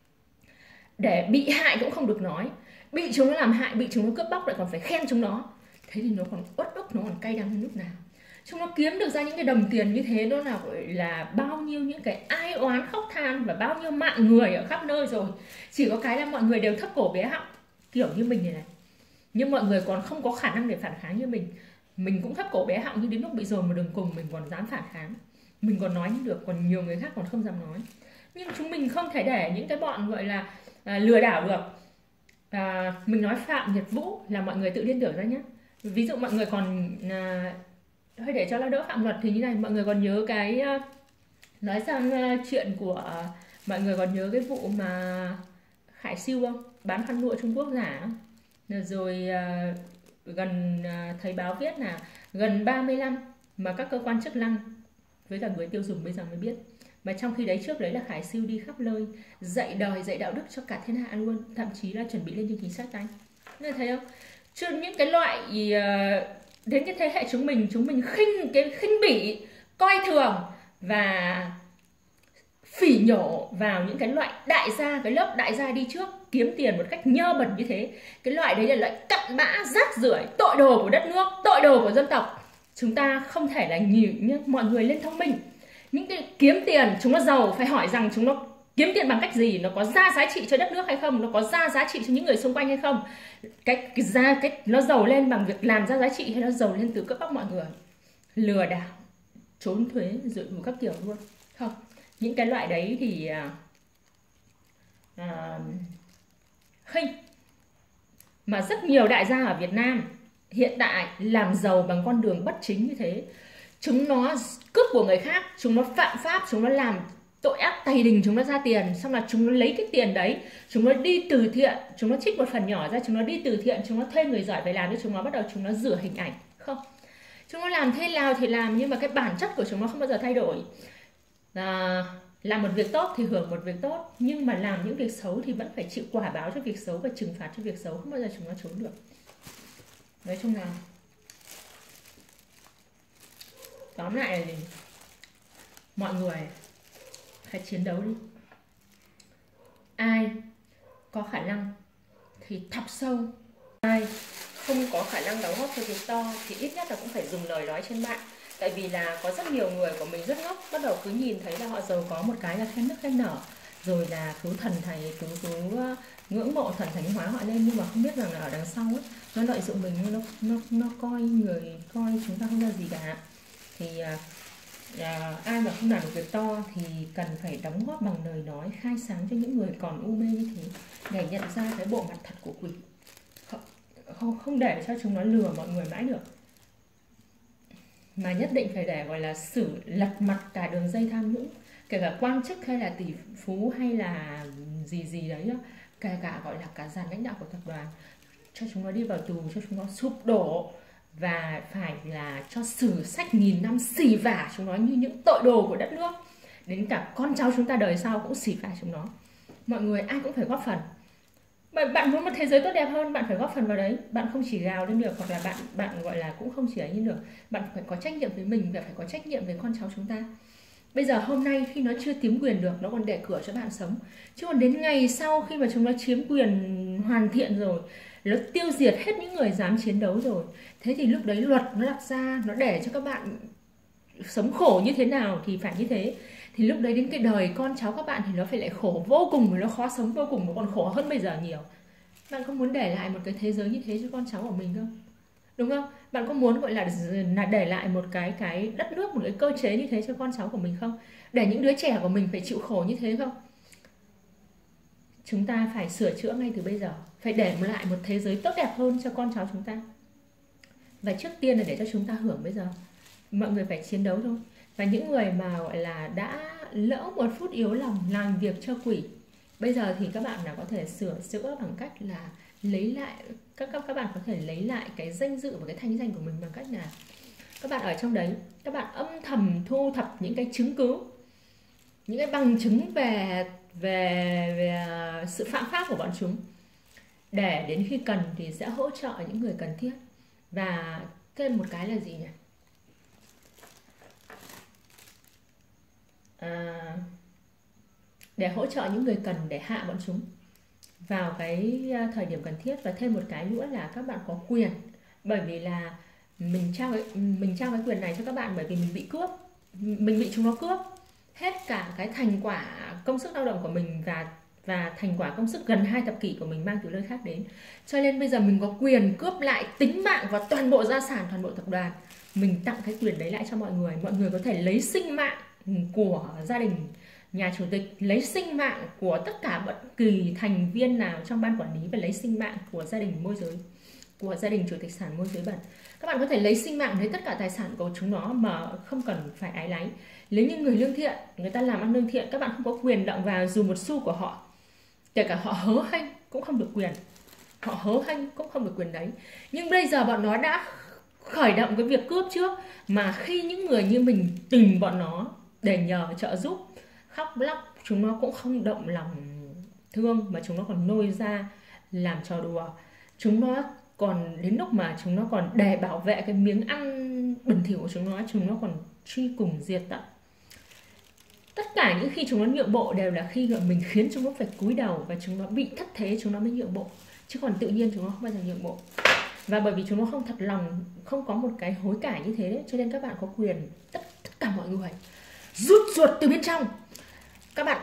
để bị hại cũng không được nói, bị chúng nó làm hại, bị chúng nó cướp bóc lại còn phải khen chúng nó, thế thì nó còn uất ức, nó còn cay đắng hơn lúc nào. Chúng nó kiếm được ra những cái đồng tiền như thế, đó là gọi là bao nhiêu những cái ai oán khóc than và bao nhiêu mạng người ở khắp nơi rồi. Chỉ có cái là mọi người đều thấp cổ bé họng kiểu như mình này này, nhưng mọi người còn không có khả năng để phản kháng như mình. Mình cũng thấp cổ bé họng, nhưng đến lúc bị dồn vào đường cùng mình còn dám phản kháng, mình còn nói như được, còn nhiều người khác còn không dám nói. Nhưng chúng mình không thể để những cái bọn gọi là à, lừa đảo được. À, mình nói Phạm Nhật Vũ là mọi người tự liên tưởng ra nhé. Ví dụ mọi người còn à, hơi để cho nó đỡ phạm luật thì như này, mọi người còn nhớ cái uh, nói sang uh, chuyện của uh, mọi người còn nhớ cái vụ mà Khải Siêu không, bán khăn lụa Trung Quốc giả không? Rồi uh, gần uh, thấy báo viết là gần ba mươi năm mà các cơ quan chức năng với cả người tiêu dùng bây giờ mới biết, mà trong khi đấy trước đấy là Khải Siêu đi khắp nơi dạy đời dạy đạo đức cho cả thiên hạ luôn, thậm chí là chuẩn bị lên chương trình sát cánh. Nên thấy không, chứ những cái loại uh, đến cái thế hệ chúng mình, chúng mình khinh cái khinh bỉ, coi thường và phỉ nhổ vào những cái loại đại gia, cái lớp đại gia đi trước kiếm tiền một cách nhơ bẩn như thế. Cái loại đấy là loại cặn bã, rác rưởi, tội đồ của đất nước, tội đồ của dân tộc. Chúng ta không thể là nhìn mọi người lên thông minh. Những cái kiếm tiền, chúng nó giàu phải hỏi rằng chúng nó kiếm tiền bằng cách gì, nó có ra giá trị cho đất nước hay không, nó có ra giá trị cho những người xung quanh hay không, cái, cái ra cái nó giàu lên bằng việc làm ra giá trị hay nó giàu lên từ cướp bóc mọi người, lừa đảo, trốn thuế rồi một các kiểu luôn. Không, những cái loại đấy thì à, à, khinh. Mà rất nhiều đại gia ở Việt Nam hiện tại làm giàu bằng con đường bất chính như thế. Chúng nó cướp của người khác, chúng nó phạm pháp, chúng nó làm tội ác tày đình, chúng nó ra tiền, xong là chúng nó lấy cái tiền đấy, chúng nó đi từ thiện, chúng nó trích một phần nhỏ ra, chúng nó đi từ thiện, chúng nó thuê người giỏi về làm cho chúng nó, bắt đầu chúng nó rửa hình ảnh. Không, chúng nó làm thế nào thì làm, nhưng mà cái bản chất của chúng nó không bao giờ thay đổi. À, làm một việc tốt thì hưởng một việc tốt, nhưng mà làm những việc xấu thì vẫn phải chịu quả báo cho việc xấu và trừng phạt cho việc xấu, không bao giờ chúng nó trốn được. Nói chung là tóm lại là gì? Mọi người hãy chiến đấu đi. Ai có khả năng thì thọc sâu, ai không có khả năng đóng góp cho việc to thì ít nhất là cũng phải dùng lời nói trên mạng. Tại vì là có rất nhiều người của mình rất ngốc, bắt đầu cứ nhìn thấy là họ giàu có một cái là khen nước khen nở, rồi là cứ thần thầy cứ cứ ngưỡng mộ thần thánh hóa họ lên, nhưng mà không biết rằng là ở đằng sau ấy, nó lợi dụng mình, nó nó nó coi người coi chúng ta không ra gì cả. Thì à, ai mà không làm được việc to thì cần phải đóng góp bằng lời nói, khai sáng cho những người còn u mê như thế, để nhận ra cái bộ mặt thật của quỷ, không, không, không để cho chúng nó lừa mọi người mãi được, mà nhất định phải để gọi là xử lật mặt cả đường dây tham nhũng, kể cả quan chức hay là tỷ phú hay là gì gì đấy, kể cả gọi là cả dàn lãnh đạo của tập đoàn, cho chúng nó đi vào tù, cho chúng nó sụp đổ, và phải là cho sử sách nghìn năm xỉ vả chúng nó như những tội đồ của đất nước, đến cả con cháu chúng ta đời sau cũng xỉ vả chúng nó. Mọi người ai cũng phải góp phần. Bạn muốn một thế giới tốt đẹp hơn, bạn phải góp phần vào đấy. Bạn không chỉ gào lên được, hoặc là bạn bạn gọi là cũng không chỉ ấy như được. Bạn phải có trách nhiệm với mình và phải có trách nhiệm với con cháu chúng ta. Bây giờ hôm nay khi nó chưa chiếm quyền được, nó còn để cửa cho bạn sống. Chứ còn đến ngày sau khi mà chúng nó chiếm quyền hoàn thiện rồi, nó tiêu diệt hết những người dám chiến đấu rồi, thế thì lúc đấy luật nó đặt ra, nó để cho các bạn sống khổ như thế nào thì phải như thế. Thì lúc đấy đến cái đời con cháu các bạn thì nó phải lại khổ vô cùng, và nó khó sống vô cùng, và còn khổ hơn bây giờ nhiều. Bạn có muốn để lại một cái thế giới như thế cho con cháu của mình không? Đúng không? Bạn có muốn gọi là để lại một cái cái đất nước, một cái cơ chế như thế cho con cháu của mình không? Để những đứa trẻ của mình phải chịu khổ như thế không? Chúng ta phải sửa chữa ngay từ bây giờ, phải để lại một thế giới tốt đẹp hơn cho con cháu chúng ta. Và trước tiên là để cho chúng ta hưởng bây giờ. Mọi người phải chiến đấu thôi. Và những người mà gọi là đã lỡ một phút yếu lòng làm việc cho quỷ, bây giờ thì các bạn là có thể sửa chữa bằng cách là lấy lại, các các các bạn có thể lấy lại cái danh dự và cái thanh danh của mình bằng cách là các bạn ở trong đấy, các bạn âm thầm thu thập những cái chứng cứ, những cái bằng chứng về về, về sự phạm pháp của bọn chúng, để đến khi cần thì sẽ hỗ trợ những người cần thiết. Và thêm một cái là gì nhỉ? À, để hỗ trợ những người cần để hạ bọn chúng vào cái thời điểm cần thiết. Và thêm một cái nữa là các bạn có quyền, bởi vì là mình trao cái, mình trao cái quyền này cho các bạn bởi vì mình bị cướp, mình bị chúng nó cướp hết cả cái thành quả công sức lao động của mình và và thành quả công sức gần hai thập kỷ của mình mang từ nơi khác đến. Cho nên bây giờ mình có quyền cướp lại tính mạng và toàn bộ gia sản, toàn bộ tập đoàn. Mình tặng cái quyền đấy lại cho mọi người. Mọi người có thể lấy sinh mạng của gia đình nhà chủ tịch, lấy sinh mạng của tất cả bất kỳ thành viên nào trong ban quản lý, và lấy sinh mạng của gia đình môi giới, của gia đình chủ tịch sản môi giới bẩn. Các bạn có thể lấy sinh mạng, lấy tất cả tài sản của chúng nó mà không cần phải ái náy. Nếu như người lương thiện, người ta làm ăn lương thiện, các bạn không có quyền động vào dù một xu của họ. Kể cả họ hớ hênh cũng không được quyền. Họ hớ hênh cũng không được quyền đấy. Nhưng bây giờ bọn nó đã khởi động cái việc cướp trước, mà khi những người như mình tìm bọn nó để nhờ trợ giúp, khóc lóc, chúng nó cũng không động lòng thương, mà chúng nó còn nôi ra làm trò đùa. Chúng nó còn đến lúc mà chúng nó còn để bảo vệ cái miếng ăn bẩn thỉu của chúng nó, chúng nó còn truy cùng diệt tận. Tất cả những khi chúng nó nhượng bộ đều là khi mình khiến chúng nó phải cúi đầu và chúng nó bị thất thế, chúng nó mới nhượng bộ, chứ còn tự nhiên chúng nó không bao giờ nhượng bộ. Và bởi vì chúng nó không thật lòng, không có một cái hối cải như thế đấy, cho nên các bạn có quyền, tất, tất cả mọi người rút ruột từ bên trong. Các bạn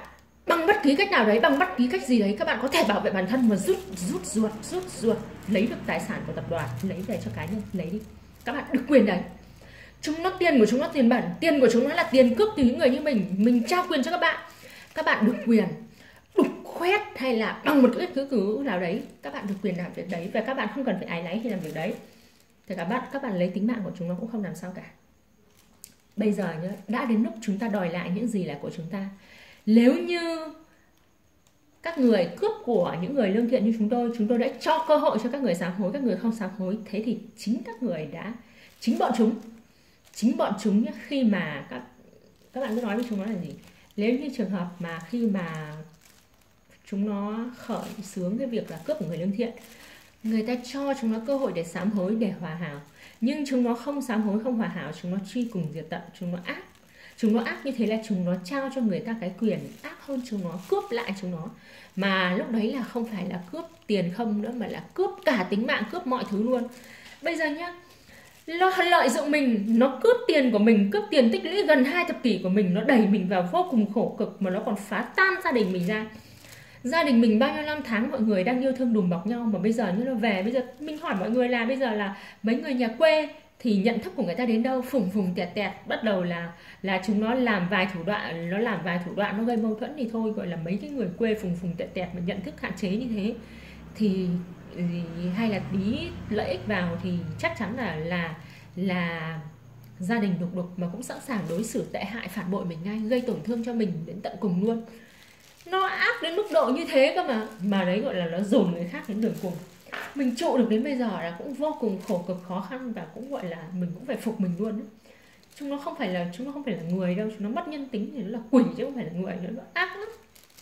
Bằng bất kỳ cách nào đấy, bằng bất kỳ cách gì đấy, các bạn có thể bảo vệ bản thân và rút rút ruột, rút ruột lấy được tài sản của tập đoàn, lấy về cho cá nhân, lấy đi. Các bạn được quyền đấy. Chúng nó tiền của chúng nó tiền bẩn, tiền của chúng nó là tiền cướp từ những người như mình, mình trao quyền cho các bạn. Các bạn được quyền đục khoét hay là bằng một cái cứ cứ nào đấy, các bạn được quyền làm việc đấy và các bạn không cần phải áy náy khi làm việc đấy. Thì các bạn các bạn lấy tính mạng của chúng nó cũng không làm sao cả. Bây giờ nhá, đã đến lúc chúng ta đòi lại những gì là của chúng ta. Nếu như các người cướp của những người lương thiện như chúng tôi, chúng tôi đã cho cơ hội cho các người sám hối, các người không sám hối, thế thì chính các người đã, chính bọn chúng, chính bọn chúng nhá, khi mà các các bạn cứ nói với chúng nó là gì? Nếu như trường hợp mà khi mà chúng nó khởi xướng cái việc là cướp của người lương thiện, người ta cho chúng nó cơ hội để sám hối, để hòa hảo, nhưng chúng nó không sám hối, không hòa hảo, chúng nó truy cùng diệt tận, chúng nó ác. Chúng nó ác như thế là chúng nó trao cho người ta cái quyền ác hơn chúng nó, cướp lại chúng nó. Mà lúc đấy là không phải là cướp tiền không nữa, mà là cướp cả tính mạng, cướp mọi thứ luôn. Bây giờ nhá, nó lợi dụng mình, nó cướp tiền của mình, cướp tiền tích lũy gần hai thập kỷ của mình, nó đẩy mình vào vô cùng khổ cực, mà nó còn phá tan gia đình mình ra. Gia đình mình bao nhiêu năm tháng mọi người đang yêu thương đùm bọc nhau, mà bây giờ như nó về, bây giờ mình hỏi mọi người là bây giờ là mấy người nhà quê thì nhận thức của người ta đến đâu? Phùng phùng tẹt tẹt, bắt đầu là là chúng nó làm vài thủ đoạn, nó làm vài thủ đoạn nó gây mâu thuẫn thì thôi, gọi là mấy cái người quê phùng phùng tẹt tẹt mà nhận thức hạn chế như thế thì hay là tí lợi ích vào thì chắc chắn là là là gia đình đục đục mà cũng sẵn sàng đối xử tệ hại, phản bội mình ngay, gây tổn thương cho mình đến tận cùng luôn. Nó ác đến mức độ như thế cơ mà mà đấy gọi là nó dồn người khác đến đường cùng. Mình trụ được đến bây giờ là cũng vô cùng khổ cực khó khăn, và cũng gọi là mình cũng phải phục mình luôn ấy. Chúng nó không phải là chúng nó không phải là người đâu, chúng nó mất nhân tính thì nó là quỷ chứ không phải là người nữa, nó ác lắm.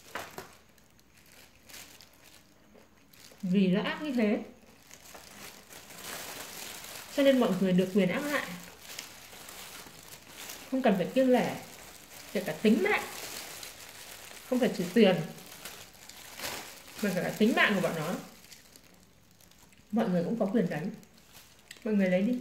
Vì nó ác như thế cho nên mọi người được quyền ác hại, không cần phải kiêng lẻ, kể cả tính mạng, không phải chỉ tiền mà cả tính mạng của bọn nó. Mọi người cũng có quyền đấy, mọi người lấy đi.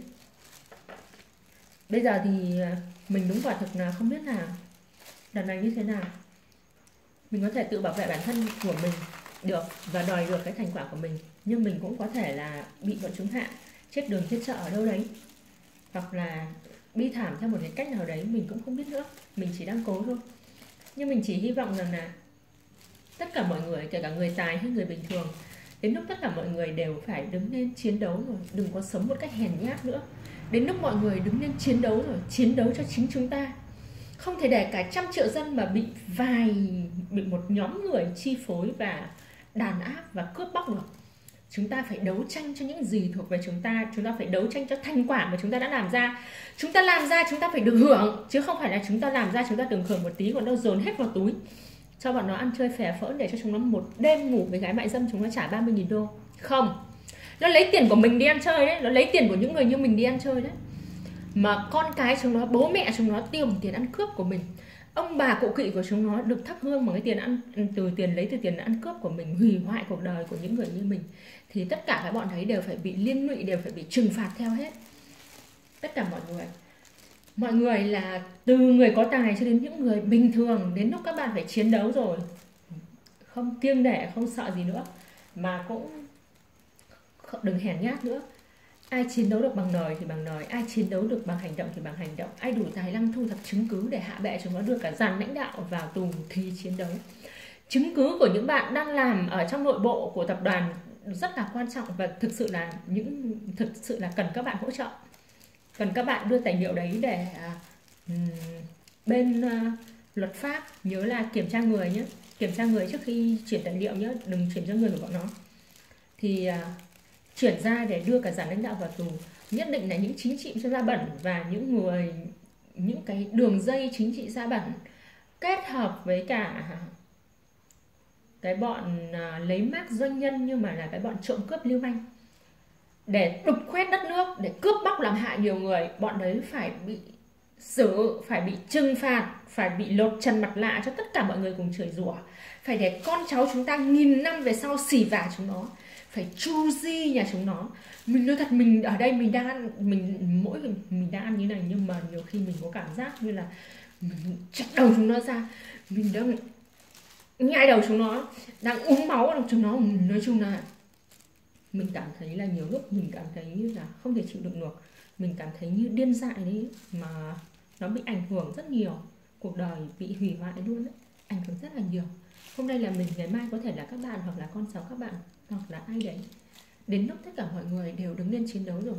Bây giờ thì mình đúng quả thực là không biết là đợt này như thế nào. Mình có thể tự bảo vệ bản thân của mình được và đòi được cái thành quả của mình, nhưng mình cũng có thể là bị bọn chúng hạ, chết đường chết chợ ở đâu đấy, hoặc là bi thảm theo một cái cách nào đấy, mình cũng không biết nữa. Mình chỉ đang cố thôi. Nhưng mình chỉ hy vọng rằng là tất cả mọi người, kể cả người tài hay người bình thường, đến lúc tất cả mọi người đều phải đứng lên chiến đấu rồi, đừng có sống một cách hèn nhát nữa. Đến lúc mọi người đứng lên chiến đấu rồi, chiến đấu cho chính chúng ta. Không thể để cả trăm triệu dân mà bị vài, bị một nhóm người chi phối và đàn áp và cướp bóc được. Chúng ta phải đấu tranh cho những gì thuộc về chúng ta. Chúng ta phải đấu tranh cho thành quả mà chúng ta đã làm ra. Chúng ta làm ra chúng ta phải được hưởng, chứ không phải là chúng ta làm ra chúng ta được hưởng một tí còn đâu dồn hết vào túi cho bọn nó ăn chơi phè phỡn, để cho chúng nó một đêm ngủ với gái mại dâm chúng nó trả ba mươi nghìn đô. Không, nó lấy tiền của mình đi ăn chơi đấy, nó lấy tiền của những người như mình đi ăn chơi đấy. Mà con cái chúng nó, bố mẹ chúng nó tiêu bằng tiền ăn cướp của mình. Ông bà cụ kỵ của chúng nó được thắp hương bằng cái tiền ăn, từ tiền lấy từ tiền ăn cướp của mình, hủy hoại cuộc đời của những người như mình. Thì tất cả các bọn ấy đều phải bị liên lụy, đều phải bị trừng phạt theo hết. Tất cả mọi người. Mọi người là từ người có tài cho đến những người bình thường, đến lúc các bạn phải chiến đấu rồi, không kiêng nể, không sợ gì nữa, mà cũng đừng hèn nhát nữa. Ai chiến đấu được bằng lời thì bằng lời, ai chiến đấu được bằng hành động thì bằng hành động. Ai đủ tài năng thu thập chứng cứ để hạ bệ chúng nó, đưa cả dàn lãnh đạo vào tù thì chiến đấu. Chứng cứ của những bạn đang làm ở trong nội bộ của tập đoàn rất là quan trọng, và thực sự là những thực sự là cần các bạn hỗ trợ, cần các bạn đưa tài liệu đấy để um, bên uh, luật pháp nhớ là kiểm tra người nhé, kiểm tra người trước khi chuyển tài liệu nhé, đừng chuyển cho người của bọn nó. Thì uh, chuyển ra để đưa cả dàn lãnh đạo vào tù. Nhất định là những chính trị da bẩn và những người, những cái đường dây chính trị da bẩn kết hợp với cả cái bọn uh, lấy mác doanh nhân nhưng mà là cái bọn trộm cướp lưu manh, để đục khoét đất nước, để cướp bóc làm hại nhiều người. Bọn đấy phải bị xử, phải bị trừng phạt, phải bị lột trần mặt lạ cho tất cả mọi người cùng chửi rủa. Phải để con cháu chúng ta nghìn năm về sau xỉ vả chúng nó, phải chu di nhà chúng nó. Mình nói thật, mình ở đây mình đang ăn, mình mỗi mình đang ăn như này, nhưng mà nhiều khi mình có cảm giác như là mình chặt đầu chúng nó ra. Mình đang nhai đầu chúng nó, đang uống máu vào chúng nó. Nói chung là mình cảm thấy là nhiều lúc mình cảm thấy là không thể chịu đựng được, mình cảm thấy như điên dại đấy, mà nó bị ảnh hưởng rất nhiều, cuộc đời bị hủy hoại luôn đấy, ảnh hưởng rất là nhiều. Hôm nay là mình, ngày mai có thể là các bạn, hoặc là con cháu các bạn, hoặc là ai đấy. Đến lúc tất cả mọi người đều đứng lên chiến đấu rồi.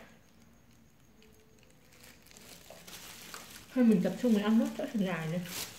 Thôi mình tập trung với ăn nốt chỗ dài này.